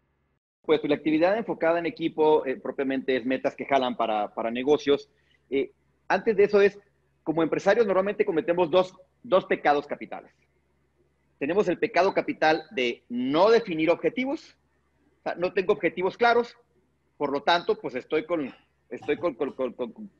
Pues la actividad enfocada en equipo eh, propiamente es metas que jalan para, para negocios. Eh, antes de eso es, como empresarios normalmente cometemos dos, dos pecados capitales. Tenemos el pecado capital de no definir objetivos. O sea, no tengo objetivos claros, por lo tanto, pues estoy, con, estoy con, con, con, con,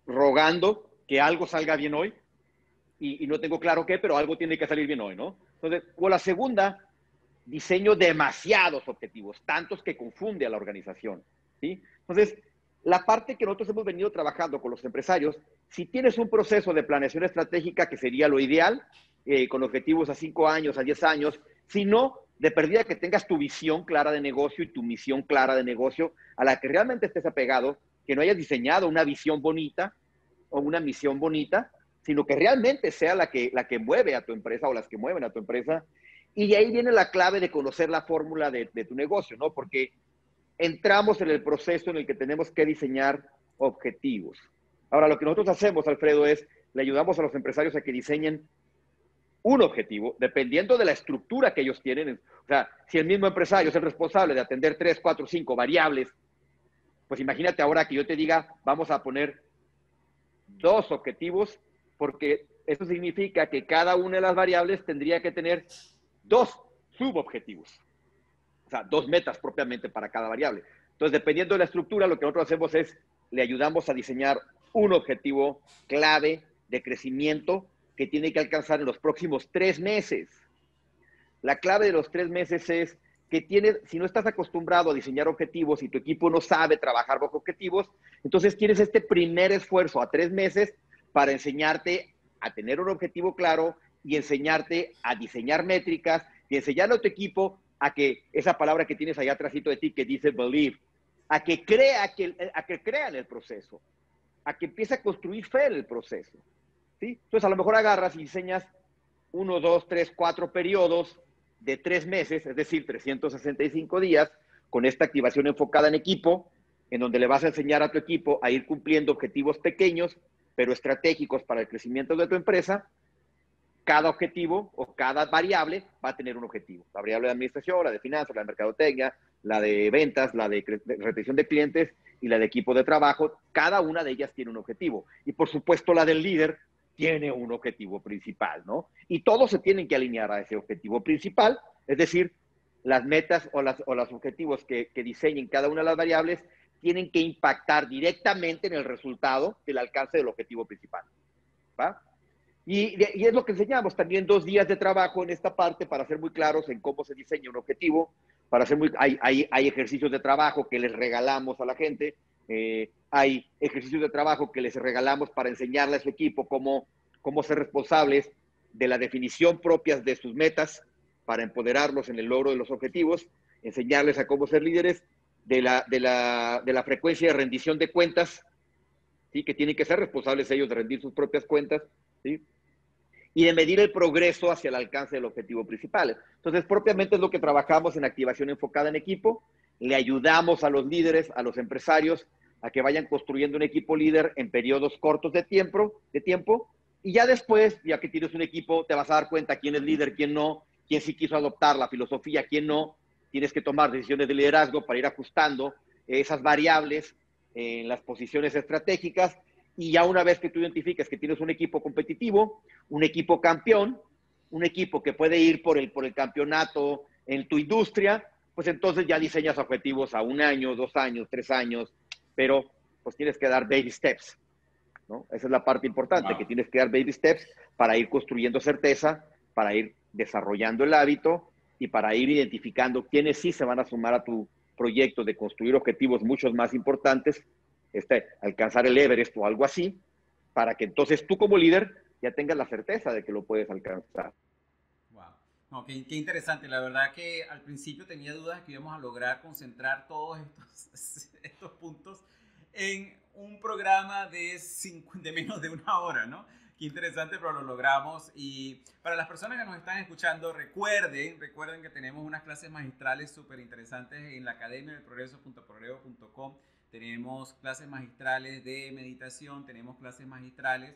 rogando que algo salga bien hoy y, y no tengo claro qué, pero algo tiene que salir bien hoy, ¿no? Entonces, o la segunda, diseño demasiados objetivos, tantos que confunde a la organización, ¿sí? Entonces, la parte que nosotros hemos venido trabajando con los empresarios, si tienes un proceso de planeación estratégica, que sería lo ideal, eh, con objetivos a cinco años, a diez años, si no, de perdida que tengas tu visión clara de negocio y tu misión clara de negocio, a la que realmente estés apegado, que no hayas diseñado una visión bonita o una misión bonita, sino que realmente sea la que, la que mueve a tu empresa o las que mueven a tu empresa. Y de ahí viene la clave de conocer la fórmula de, de tu negocio, ¿no? Porque entramos en el proceso en el que tenemos que diseñar objetivos. Ahora, lo que nosotros hacemos, Alfredo, es le ayudamos a los empresarios a que diseñen un objetivo, dependiendo de la estructura que ellos tienen. O sea, si el mismo empresario es el responsable de atender tres, cuatro, cinco variables, pues imagínate ahora que yo te diga, vamos a poner dos objetivos, porque eso significa que cada una de las variables tendría que tener dos subobjetivos, o sea, dos metas propiamente para cada variable. Entonces, dependiendo de la estructura, lo que nosotros hacemos es, le ayudamos a diseñar un objetivo clave de crecimiento que tiene que alcanzar en los próximos tres meses. La clave de los tres meses es que tienes, si no estás acostumbrado a diseñar objetivos y tu equipo no sabe trabajar bajo objetivos, entonces tienes este primer esfuerzo a tres meses para enseñarte a tener un objetivo claro y enseñarte a diseñar métricas y enseñarle a tu equipo a que esa palabra que tienes allá atrásito de ti que dice believe, a que crea, que, a que crea en el proceso, a que empiece a construir fe en el proceso, ¿sí? Entonces, a lo mejor agarras y diseñas uno, dos, tres, cuatro periodos de tres meses, es decir, trescientos sesenta y cinco días, con esta activación enfocada en equipo, en donde le vas a enseñar a tu equipo a ir cumpliendo objetivos pequeños, pero estratégicos para el crecimiento de tu empresa. Cada objetivo o cada variable va a tener un objetivo. La variable de administración, la de finanzas, la de mercadotecnia, la de ventas, la de retención de clientes y la de equipo de trabajo. Cada una de ellas tiene un objetivo. Y por supuesto la del líder tiene un objetivo principal, ¿no? Y todos se tienen que alinear a ese objetivo principal, es decir, las metas o, las, o los objetivos que, que diseñen cada una de las variables tienen que impactar directamente en el resultado del alcance del objetivo principal, ¿va? Y, y es lo que enseñamos, también dos días de trabajo en esta parte para ser muy claros en cómo se diseña un objetivo, para ser muy, hay, hay, hay ejercicios de trabajo que les regalamos a la gente, eh, hay ejercicios de trabajo que les regalamos para enseñarle a su equipo cómo, cómo ser responsables de la definición propias de sus metas para empoderarlos en el logro de los objetivos, enseñarles a cómo ser líderes, de la, de la, de la frecuencia de rendición de cuentas, ¿sí? Que tienen que ser responsables ellos de rendir sus propias cuentas, ¿sí? y de medir el progreso hacia el alcance del objetivo principal. Entonces, propiamente es lo que trabajamos en activación enfocada en equipo. Le ayudamos a los líderes, a los empresarios, a que vayan construyendo un equipo líder en periodos cortos de tiempo, de tiempo, y ya después, ya que tienes un equipo, te vas a dar cuenta quién es líder, quién no, quién sí quiso adoptar la filosofía, quién no. Tienes que tomar decisiones de liderazgo para ir ajustando esas variables en las posiciones estratégicas, y ya una vez que tú identifiques que tienes un equipo competitivo, un equipo campeón, un equipo que puede ir por el, por el campeonato en tu industria, pues entonces ya diseñas objetivos a un año, dos años, tres años, pero pues tienes que dar baby steps, ¿no? Esa es la parte importante, wow. que tienes que dar baby steps para ir construyendo certeza, para ir desarrollando el hábito y para ir identificando quiénes sí se van a sumar a tu proyecto de construir objetivos muchos más importantes, este, alcanzar el Everest o algo así, para que entonces tú como líder ya tengas la certeza de que lo puedes alcanzar. Wow. No, qué, qué interesante. La verdad que al principio tenía dudas que íbamos a lograr concentrar todos estos, estos puntos en un programa de, cinco, de menos de una hora, ¿no? Qué interesante, pero lo logramos. Y para las personas que nos están escuchando, recuerden, recuerden que tenemos unas clases magistrales súper interesantes en la Academia del Progreso punto progrevo punto com. Tenemos clases magistrales de meditación, tenemos clases magistrales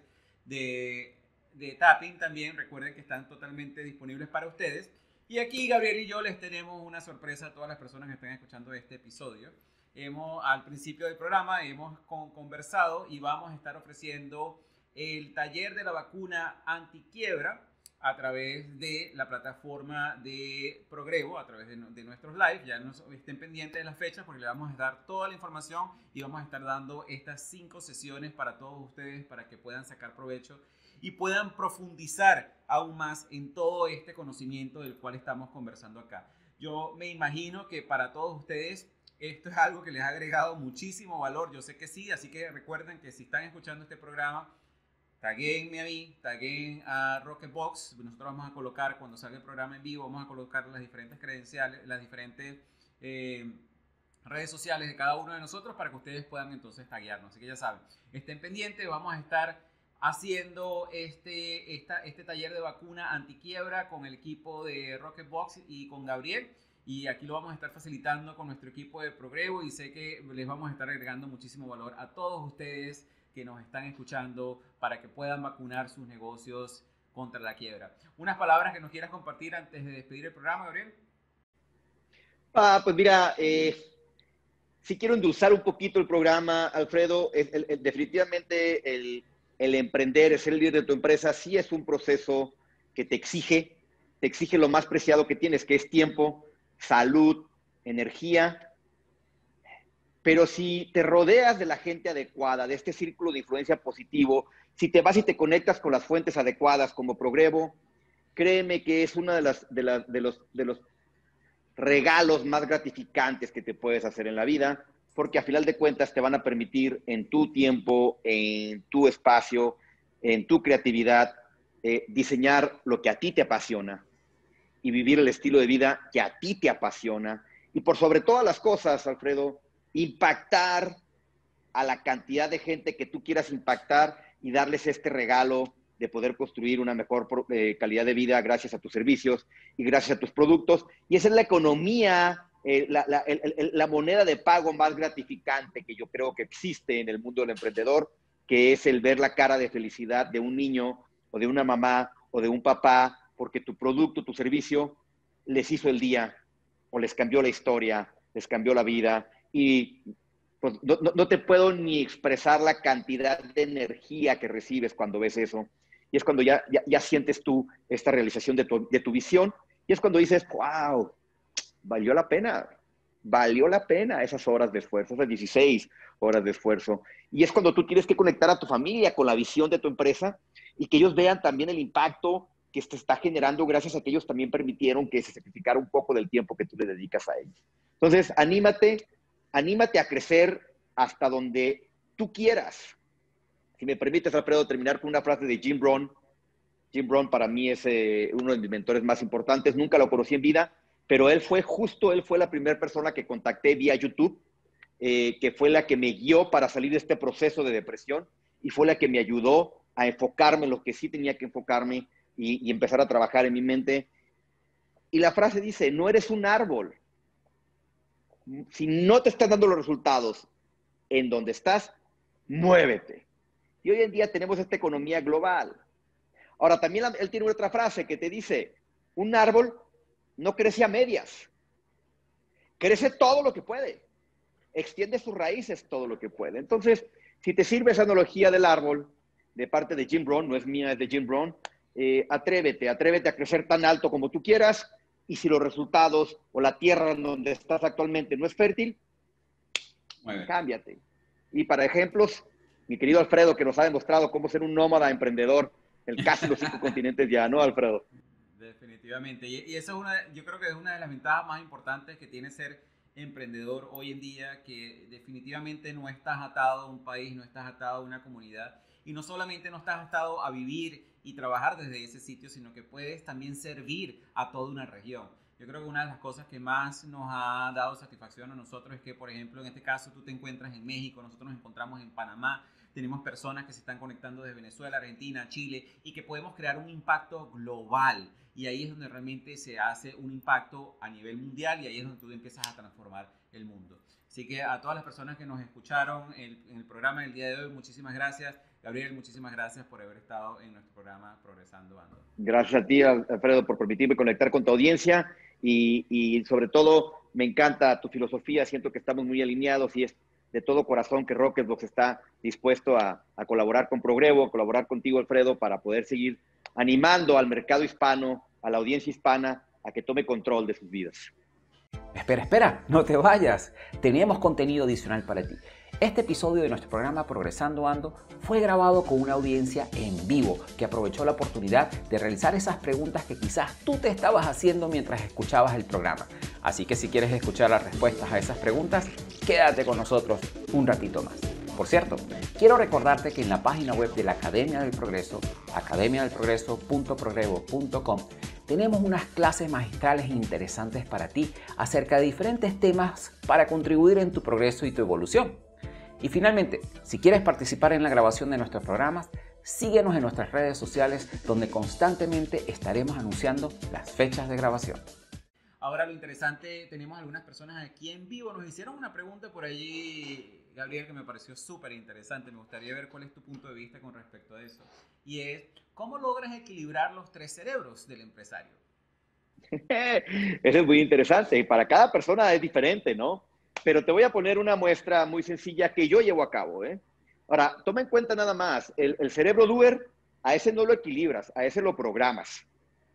de, de tapping también. Recuerden que están totalmente disponibles para ustedes. Y aquí Gabriel y yo les tenemos una sorpresa a todas las personas que estén escuchando este episodio. Hemos, al principio del programa hemos con, conversado y vamos a estar ofreciendo el taller de la vacuna antiquiebra a través de la plataforma de Progrevo, a través de, de nuestros live. Ya nos, estén pendientes de las fechas porque le vamos a dar toda la información y vamos a estar dando estas cinco sesiones para todos ustedes para que puedan sacar provecho y puedan profundizar aún más en todo este conocimiento del cual estamos conversando acá. Yo me imagino que para todos ustedes esto es algo que les ha agregado muchísimo valor. Yo sé que sí, así que recuerden que si están escuchando este programa, taguenme a mí, taguen a Rocketbox. Nosotros vamos a colocar, cuando salga el programa en vivo, vamos a colocar las diferentes credenciales, las diferentes eh, redes sociales de cada uno de nosotros para que ustedes puedan entonces taguearnos. Así que ya saben, estén pendientes, vamos a estar haciendo este, esta, este taller de vacuna antiquiebra con el equipo de Rocketbox y con Gabriel. Y aquí lo vamos a estar facilitando con nuestro equipo de Progrevo y sé que les vamos a estar agregando muchísimo valor a todos ustedes que nos están escuchando para que puedan vacunar sus negocios contra la quiebra. Unas palabras que nos quieras compartir antes de despedir el programa, Gabriel. Ah, pues mira, eh, si quiero endulzar un poquito el programa, Alfredo, el, el, el, definitivamente el, el emprender, el ser el líder de tu empresa, sí es un proceso que te exige, te exige lo más preciado que tienes, que es tiempo, salud, energía. Pero si te rodeas de la gente adecuada, de este círculo de influencia positivo, si te vas y te conectas con las fuentes adecuadas como Progrevo, créeme que es uno de, las, de, la, de, los, de los regalos más gratificantes que te puedes hacer en la vida, porque a final de cuentas te van a permitir en tu tiempo, en tu espacio, en tu creatividad, eh, diseñar lo que a ti te apasiona y vivir el estilo de vida que a ti te apasiona. Y por sobre todas las cosas, Alfredo, impactar a la cantidad de gente que tú quieras impactar y darles este regalo de poder construir una mejor eh, calidad de vida gracias a tus servicios y gracias a tus productos. Y esa es la economía, eh, la, la, el, el, la moneda de pago más gratificante que yo creo que existe en el mundo del emprendedor, que es el ver la cara de felicidad de un niño o de una mamá o de un papá, porque tu producto, tu servicio les hizo el día o les cambió la historia, les cambió la vida. Y pues, no, no te puedo ni expresar la cantidad de energía que recibes cuando ves eso. Y es cuando ya, ya, ya sientes tú esta realización de tu, de tu visión. Y es cuando dices, wow, valió la pena. Valió la pena esas horas de esfuerzo, esas dieciséis horas de esfuerzo. Y es cuando tú tienes que conectar a tu familia con la visión de tu empresa y que ellos vean también el impacto que te está generando gracias a que ellos también permitieron que se sacrificara un poco del tiempo que tú le dedicas a ellos. Entonces, anímate, anímate a crecer hasta donde tú quieras. Si me permites, Alfredo, terminar con una frase de Jim Rohn. Jim Rohn para mí es eh, uno de mis mentores más importantes. Nunca lo conocí en vida, pero él fue justo, él fue la primera persona que contacté vía YouTube, eh, que fue la que me guió para salir de este proceso de depresión y fue la que me ayudó a enfocarme en lo que sí tenía que enfocarme y, y empezar a trabajar en mi mente. Y la frase dice, no eres un árbol. Si no te están dando los resultados en donde estás, muévete. Y hoy en día tenemos esta economía global. Ahora, también él tiene otra frase que te dice, un árbol no crece a medias. Crece todo lo que puede. Extiende sus raíces todo lo que puede. Entonces, si te sirve esa analogía del árbol, de parte de Jim Rohn, no es mía, es de Jim Rohn, eh, atrévete, atrévete a crecer tan alto como tú quieras, y si los resultados o la tierra en donde estás actualmente no es fértil, cámbiate. Y para ejemplos, mi querido Alfredo, que nos ha demostrado cómo ser un nómada emprendedor en casi los cinco continentes ya, ¿no, Alfredo? Definitivamente. Y, y eso es una, yo creo que es una de las ventajas más importantes que tiene ser emprendedor hoy en día, que definitivamente no estás atado a un país, no estás atado a una comunidad, y no solamente no estás atado a vivir y trabajar desde ese sitio, sino que puedes también servir a toda una región. Yo creo que una de las cosas que más nos ha dado satisfacción a nosotros es que, por ejemplo, en este caso tú te encuentras en México, nosotros nos encontramos en Panamá, tenemos personas que se están conectando desde Venezuela, Argentina, Chile, y que podemos crear un impacto global. Y ahí es donde realmente se hace un impacto a nivel mundial, y ahí es donde tú empiezas a transformar el mundo. Así que a todas las personas que nos escucharon en, en el programa del día de hoy, muchísimas gracias. Gabriel, muchísimas gracias por haber estado en nuestro programa Progresando Ando. Gracias a ti, Alfredo, por permitirme conectar con tu audiencia, y, y sobre todo me encanta tu filosofía, siento que estamos muy alineados, y es de todo corazón que Rocketbox está dispuesto a, a colaborar con Progrevo, a colaborar contigo, Alfredo, para poder seguir animando al mercado hispano, a la audiencia hispana, a que tome control de sus vidas. Espera, espera, no te vayas. Teníamos contenido adicional para ti. Este episodio de nuestro programa Progresando Ando fue grabado con una audiencia en vivo que aprovechó la oportunidad de realizar esas preguntas que quizás tú te estabas haciendo mientras escuchabas el programa. Así que si quieres escuchar las respuestas a esas preguntas, quédate con nosotros un ratito más. Por cierto, quiero recordarte que en la página web de la Academia del Progreso, academia del progreso punto progrevo punto com, tenemos unas clases magistrales interesantes para ti acerca de diferentes temas para contribuir en tu progreso y tu evolución. Y finalmente, si quieres participar en la grabación de nuestros programas, síguenos en nuestras redes sociales, donde constantemente estaremos anunciando las fechas de grabación. Ahora, lo interesante, tenemos algunas personas aquí en vivo. Nos hicieron una pregunta por allí, Gabriel, que me pareció súper interesante. Me gustaría ver cuál es tu punto de vista con respecto a eso. Y es, ¿cómo logras equilibrar los tres cerebros del empresario? Eso es muy interesante, y para cada persona es diferente, ¿no? Pero te voy a poner una muestra muy sencilla que yo llevo a cabo, ¿eh? Ahora, toma en cuenta nada más, el, el cerebro doer, a ese no lo equilibras, a ese lo programas.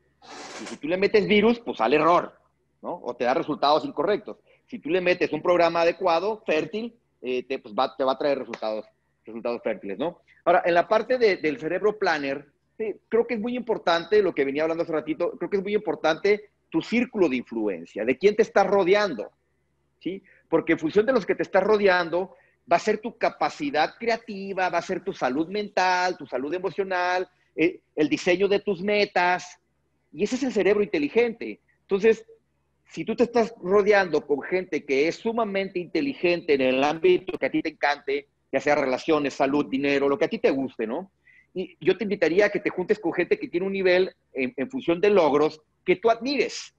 Y si tú le metes virus, pues sale error, ¿no? O te da resultados incorrectos. Si tú le metes un programa adecuado, fértil, eh, te, pues va, te va a traer resultados, resultados fértiles, ¿no? Ahora, en la parte de, del cerebro planner, sí, creo que es muy importante, lo que venía hablando hace ratito, creo que es muy importante tu círculo de influencia, de quién te estás rodeando, ¿sí? Porque en función de los que te estás rodeando, va a ser tu capacidad creativa, va a ser tu salud mental, tu salud emocional, eh, el diseño de tus metas, y ese es el cerebro inteligente. Entonces, si tú te estás rodeando con gente que es sumamente inteligente en el ámbito que a ti te encante, ya sea relaciones, salud, dinero, lo que a ti te guste, ¿no? Y yo te invitaría a que te juntes con gente que tiene un nivel en, en función de logros que tú admires.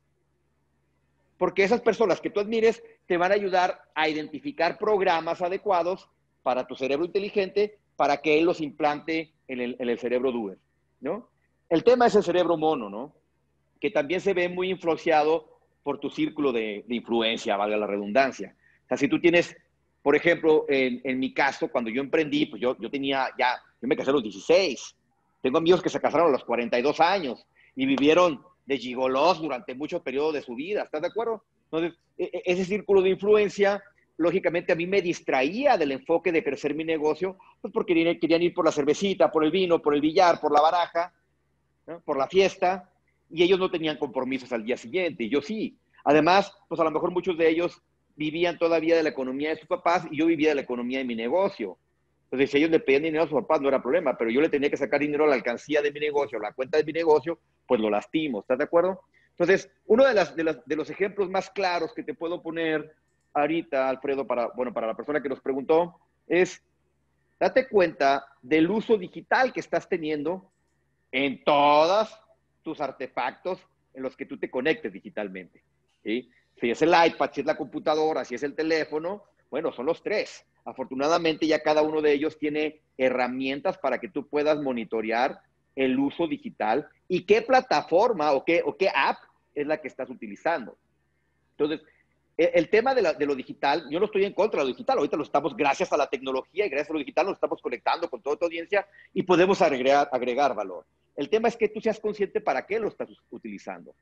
Porque esas personas que tú admires te van a ayudar a identificar programas adecuados para tu cerebro inteligente para que él los implante en el, en el cerebro doer, ¿no? El tema es el cerebro mono, ¿no? Que también se ve muy influenciado por tu círculo de, de influencia, valga la redundancia. O sea, si tú tienes, por ejemplo, en, en mi caso, cuando yo emprendí, pues yo, yo tenía ya, yo me casé a los dieciséis. Tengo amigos que se casaron a los cuarenta y dos años y vivieron de gigolós durante muchos periodos de su vida, ¿estás de acuerdo? Entonces, ese círculo de influencia, lógicamente a mí me distraía del enfoque de crecer mi negocio, pues porque querían ir por la cervecita, por el vino, por el billar, por la baraja, ¿no? Por la fiesta, y ellos no tenían compromisos al día siguiente, y yo sí. Además, pues a lo mejor muchos de ellos vivían todavía de la economía de sus papás, y yo vivía de la economía de mi negocio. Entonces, si ellos le pedían dinero a sus papás, no era problema, pero yo le tenía que sacar dinero a la alcancía de mi negocio, a la cuenta de mi negocio, pues lo lastimo, ¿estás de acuerdo? Entonces, uno de, las, de, las, de los ejemplos más claros que te puedo poner ahorita, Alfredo, para, bueno, para la persona que nos preguntó, es, date cuenta del uso digital que estás teniendo en todas tus artefactos en los que tú te conectes digitalmente, ¿sí? Si es el iPad, si es la computadora, si es el teléfono, bueno, son los tres. Afortunadamente ya cada uno de ellos tiene herramientas para que tú puedas monitorear el uso digital y qué plataforma o qué, o qué app es la que estás utilizando. Entonces, el, el tema de, la, de lo digital, yo no estoy en contra de lo digital, ahorita lo estamos, gracias a la tecnología y gracias a lo digital, nos estamos conectando con toda tu audiencia y podemos agregar, agregar valor. El tema es que tú seas consciente para qué lo estás utilizando.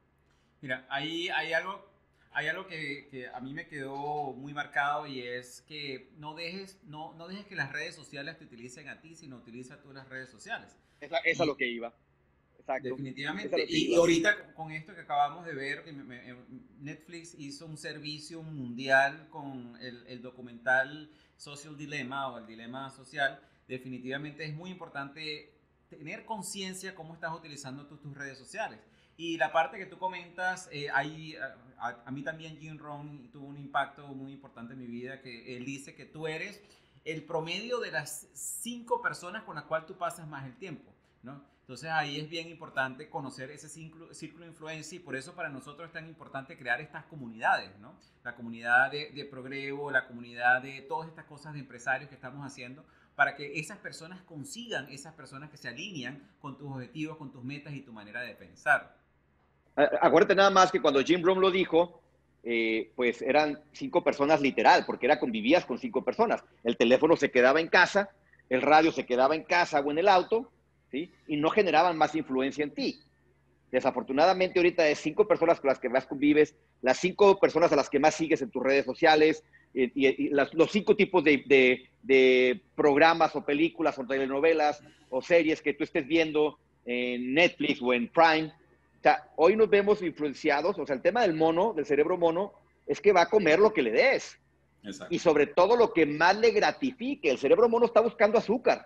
Mira, ahí hay algo, hay algo que, que a mí me quedó muy marcado y es que no dejes, no, no dejes que las redes sociales te utilicen a ti, sino utiliza tú las redes sociales. Esa, esa es lo que iba. Exacto. Definitivamente. Y, y ahorita con esto que acabamos de ver, que me, me, Netflix hizo un servicio mundial con el, el documental Social Dilemma o el dilema social. Definitivamente es muy importante tener conciencia cómo estás utilizando tú, tus redes sociales. Y la parte que tú comentas, eh, ahí, a, a mí también Jim Rohn tuvo un impacto muy importante en mi vida, que él dice que tú eres el promedio de las cinco personas con las cuales tú pasas más el tiempo, ¿no? Entonces ahí es bien importante conocer ese círculo, círculo de influencia y por eso para nosotros es tan importante crear estas comunidades, ¿no? La comunidad de, de Progrevo, la comunidad de todas estas cosas de empresarios que estamos haciendo para que esas personas consigan, esas personas que se alinean con tus objetivos, con tus metas y tu manera de pensar. Acuérdate nada más que cuando Jim Rohn lo dijo, eh, pues eran cinco personas literal, porque era convivías con cinco personas. El teléfono se quedaba en casa, el radio se quedaba en casa o en el auto, ¿sí? Y no generaban más influencia en ti. Desafortunadamente ahorita es cinco personas con las que más convives, las cinco personas a las que más sigues en tus redes sociales, y, y, y las, los cinco tipos de, de, de programas o películas o telenovelas o series que tú estés viendo en Netflix o en Prime. O sea, hoy nos vemos influenciados, o sea, el tema del mono, del cerebro mono, es que va a comer lo que le des. Exacto. Y sobre todo lo que más le gratifique. El cerebro mono está buscando azúcar,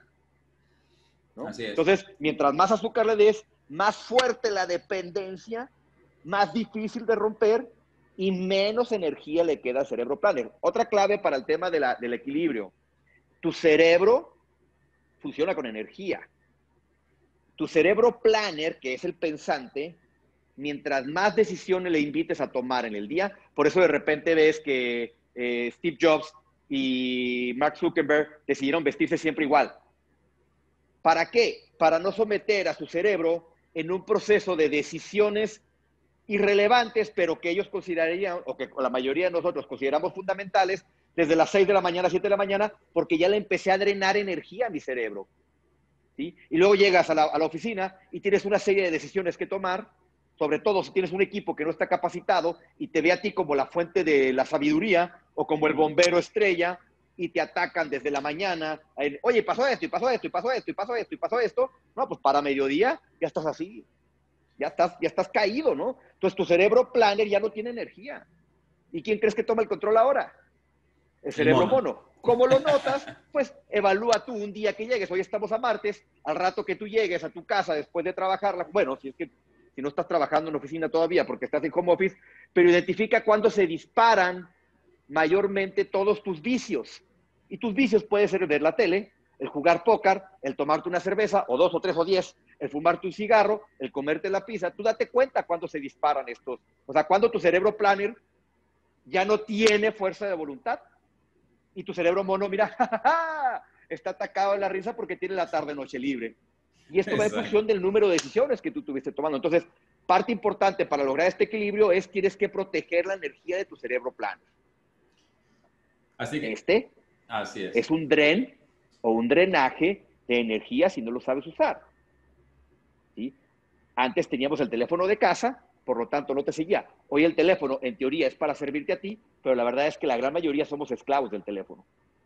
¿no? Así es. Entonces, mientras más azúcar le des, más fuerte la dependencia, más difícil de romper y menos energía le queda al cerebro planner. Otra clave para el tema de la, del equilibrio. Tu cerebro funciona con energía. Tu cerebro planner, que es el pensante, mientras más decisiones le invites a tomar en el día, por eso de repente ves que eh, Steve Jobs y Mark Zuckerberg decidieron vestirse siempre igual. ¿Para qué? Para no someter a su cerebro en un proceso de decisiones irrelevantes, pero que ellos considerarían, o que la mayoría de nosotros consideramos fundamentales, desde las seis de la mañana a siete de la mañana, porque ya le empecé a drenar energía a mi cerebro. ¿Sí? Y luego llegas a la, a la oficina y tienes una serie de decisiones que tomar, sobre todo si tienes un equipo que no está capacitado y te ve a ti como la fuente de la sabiduría o como el bombero estrella y te atacan desde la mañana. En, Oye, pasó esto, y pasó esto, y pasó esto, y pasó esto, y pasó esto. No, pues para mediodía ya estás así, ya estás, ya estás caído, ¿no? Entonces tu cerebro planner ya no tiene energía. ¿Y quién crees que toma el control ahora? El cerebro mono. mono. ¿Cómo lo notas? Pues evalúa tú un día que llegues. Hoy estamos a martes, al rato que tú llegues a tu casa después de trabajar, bueno, si es que si no estás trabajando en oficina todavía porque estás en home office, pero identifica cuándo se disparan mayormente todos tus vicios. Y tus vicios pueden ser ver la tele, el jugar póker, el tomarte una cerveza, o dos, o tres, o diez, el fumarte un cigarro, el comerte la pizza. Tú date cuenta cuándo se disparan estos. O sea, cuando tu cerebro planner ya no tiene fuerza de voluntad. Y tu cerebro mono, mira, ja, ja, ja, está atacado en la risa porque tiene la tarde-noche libre. Y esto va en función del número de decisiones que tú tuviste tomando. Entonces, parte importante para lograr este equilibrio es que tienes que proteger la energía de tu cerebro plano. Así que, este así es. es un dren o un drenaje de energía si no lo sabes usar. ¿Sí? Antes teníamos el teléfono de casa, por lo tanto no te seguía. Hoy el teléfono, en teoría, es para servirte a ti, pero la verdad es que la gran mayoría somos esclavos del teléfono.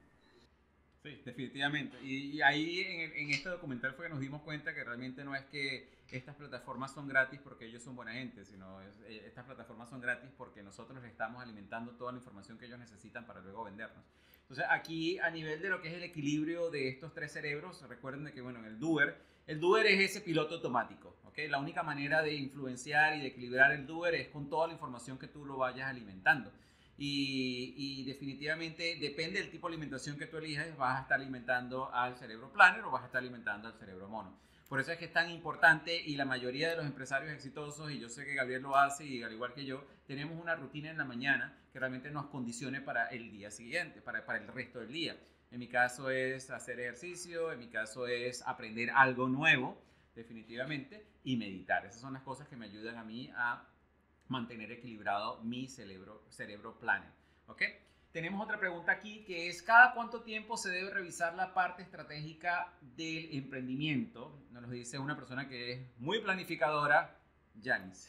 Sí, definitivamente. Y, y ahí en, en este documental fue que nos dimos cuenta que realmente no es que estas plataformas son gratis porque ellos son buena gente, sino es, eh, estas plataformas son gratis porque nosotros les estamos alimentando toda la información que ellos necesitan para luego vendernos. Entonces aquí a nivel de lo que es el equilibrio de estos tres cerebros, recuerden de que bueno, en el doer, el doer es ese piloto automático, ¿ok? La única manera de influenciar y de equilibrar el doer es con toda la información que tú lo vayas alimentando. Y, y definitivamente depende del tipo de alimentación que tú elijas, vas a estar alimentando al cerebro planner o vas a estar alimentando al cerebro mono. Por eso es que es tan importante, y la mayoría de los empresarios exitosos, y yo sé que Gabriel lo hace y al igual que yo, tenemos una rutina en la mañana que realmente nos condicione para el día siguiente, para, para el resto del día. En mi caso es hacer ejercicio, en mi caso es aprender algo nuevo, definitivamente, y meditar. Esas son las cosas que me ayudan a mí a mantener equilibrado mi cerebro, cerebro planner. ¿Ok? Tenemos otra pregunta aquí que es: ¿cada cuánto tiempo se debe revisar la parte estratégica del emprendimiento? Nos lo dice una persona que es muy planificadora, Janice.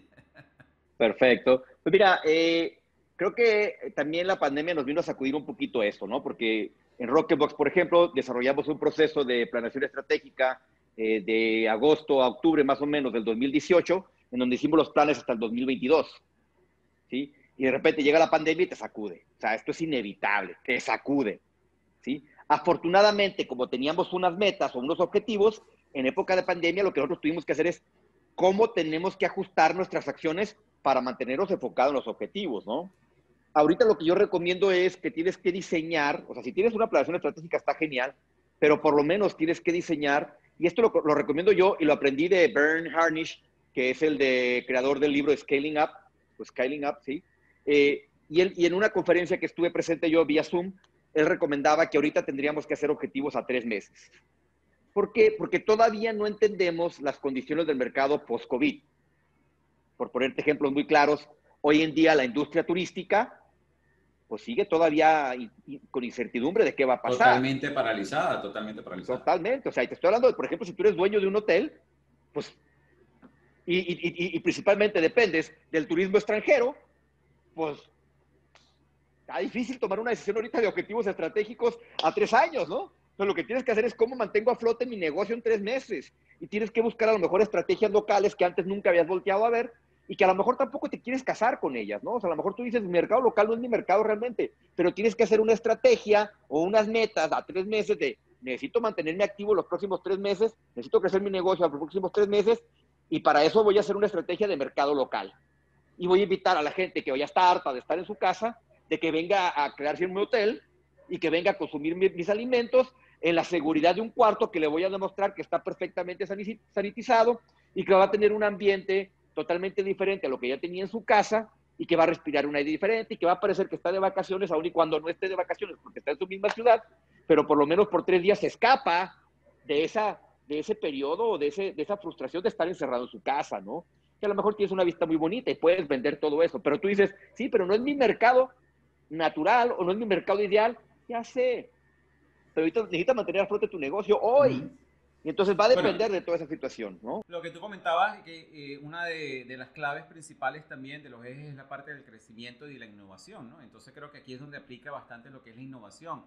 Perfecto. Pues mira, eh, creo que también la pandemia nos vino a sacudir un poquito esto, ¿no? Porque en Rocketbox, por ejemplo, desarrollamos un proceso de planeación estratégica eh, de agosto a octubre más o menos del dos mil dieciocho, en donde hicimos los planes hasta el dos mil veintidós, ¿sí? Y de repente llega la pandemia y te sacude. O sea, esto es inevitable, te sacude, ¿sí? Afortunadamente, como teníamos unas metas o unos objetivos, en época de pandemia lo que nosotros tuvimos que hacer es cómo tenemos que ajustar nuestras acciones para mantenernos enfocados en los objetivos, ¿no? Ahorita lo que yo recomiendo es que tienes que diseñar, o sea, si tienes una planeación estratégica está genial, pero por lo menos tienes que diseñar, y esto lo, lo recomiendo yo y lo aprendí de Bern Harnish, que es el de, creador del libro Scaling Up, o Scaling Up, ¿sí? Eh, y, él, y en una conferencia que estuve presente yo vía Zoom, él recomendaba que ahorita tendríamos que hacer objetivos a tres meses. ¿Por qué? Porque todavía no entendemos las condiciones del mercado post-COVID. Por ponerte ejemplos muy claros, hoy en día la industria turística pues sigue todavía con incertidumbre de qué va a pasar. Totalmente paralizada, totalmente paralizada. Totalmente. O sea, y te estoy hablando de, por ejemplo, si tú eres dueño de un hotel, pues, y, y, y, y principalmente dependes del turismo extranjero, pues está difícil tomar una decisión ahorita de objetivos estratégicos a tres años, ¿no? Entonces lo que tienes que hacer es cómo mantengo a flote mi negocio en tres meses. Y tienes que buscar a lo mejor estrategias locales que antes nunca habías volteado a ver y que a lo mejor tampoco te quieres casar con ellas, ¿no? O sea, a lo mejor tú dices, mi mercado local no es mi mercado realmente, pero tienes que hacer una estrategia o unas metas a tres meses de necesito mantenerme activo los próximos tres meses, necesito crecer mi negocio los próximos tres meses y para eso voy a hacer una estrategia de mercado local. Y voy a invitar a la gente que ya está harta de estar en su casa, de que venga a quedarse en mi hotel y que venga a consumir mis, mis alimentos en la seguridad de un cuarto que le voy a demostrar que está perfectamente sanitizado y que va a tener un ambiente totalmente diferente a lo que ya tenía en su casa y que va a respirar un aire diferente y que va a parecer que está de vacaciones, aun y cuando no esté de vacaciones porque está en su misma ciudad, pero por lo menos por tres días se escapa de, esa, de ese periodo o de, ese, de esa frustración de estar encerrado en su casa, ¿no? Que a lo mejor tienes una vista muy bonita y puedes vender todo eso, pero tú dices, sí, pero no es mi mercado natural o no es mi mercado ideal, ya sé, pero necesitas mantener a flote tu negocio hoy. Uh-huh. Y entonces va a depender bueno, de toda esa situación, ¿no? Lo que tú comentabas, que eh, una de, de las claves principales también de los ejes es la parte del crecimiento y la innovación, ¿no? Entonces creo que aquí es donde aplica bastante lo que es la innovación.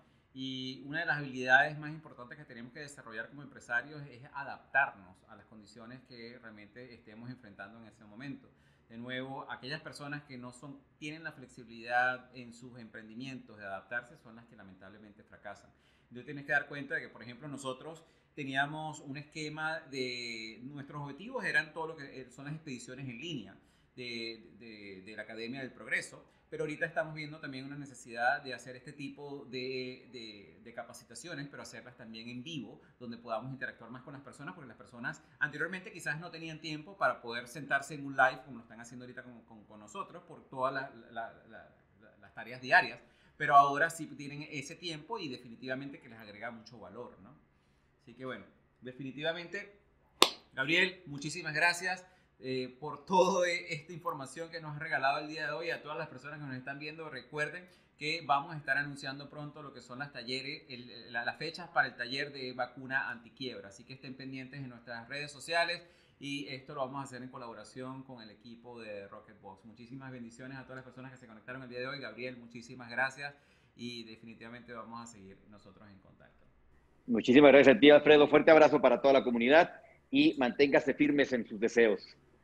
Y una de las habilidades más importantes que tenemos que desarrollar como empresarios es adaptarnos a las condiciones que realmente estemos enfrentando en ese momento. De nuevo, aquellas personas que no son, tienen la flexibilidad en sus emprendimientos de adaptarse son las que lamentablemente fracasan. Entonces tienes que dar cuenta de que, por ejemplo, nosotros teníamos un esquema de nuestros objetivos, eran todo lo que son las expediciones en línea de, de, de la Academia del Progreso, pero ahorita estamos viendo también una necesidad de hacer este tipo de, de, de capacitaciones, pero hacerlas también en vivo, donde podamos interactuar más con las personas, porque las personas anteriormente quizás no tenían tiempo para poder sentarse en un live, como lo están haciendo ahorita con, con, con nosotros, por todas la, la, la, la, las tareas diarias, pero ahora sí tienen ese tiempo y definitivamente que les agrega mucho valor, ¿no? Así que bueno, definitivamente, Gabriel, muchísimas gracias eh, por toda esta información que nos has regalado el día de hoy. A todas las personas que nos están viendo, recuerden que vamos a estar anunciando pronto lo que son las talleres, el, la, las fechas para el taller de vacuna antiquiebra. Así que estén pendientes en nuestras redes sociales y esto lo vamos a hacer en colaboración con el equipo de Rocketbox. Muchísimas bendiciones a todas las personas que se conectaron el día de hoy. Gabriel, muchísimas gracias y definitivamente vamos a seguir nosotros en contacto. Muchísimas gracias a ti, Alfredo. Fuerte abrazo para toda la comunidad y manténgase firmes en sus deseos.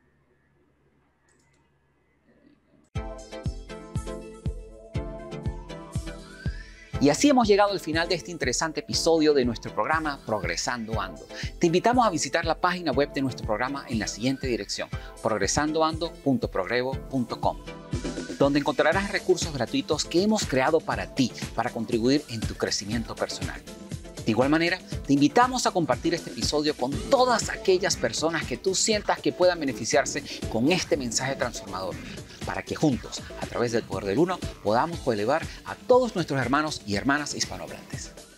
Y así hemos llegado al final de este interesante episodio de nuestro programa Progresando Ando. Te invitamos a visitar la página web de nuestro programa en la siguiente dirección: progresando ando punto progrevo punto com. donde encontrarás recursos gratuitos que hemos creado para ti, para contribuir en tu crecimiento personal. De igual manera, te invitamos a compartir este episodio con todas aquellas personas que tú sientas que puedan beneficiarse con este mensaje transformador, para que juntos, a través del poder del uno, podamos elevar a todos nuestros hermanos y hermanas hispanohablantes.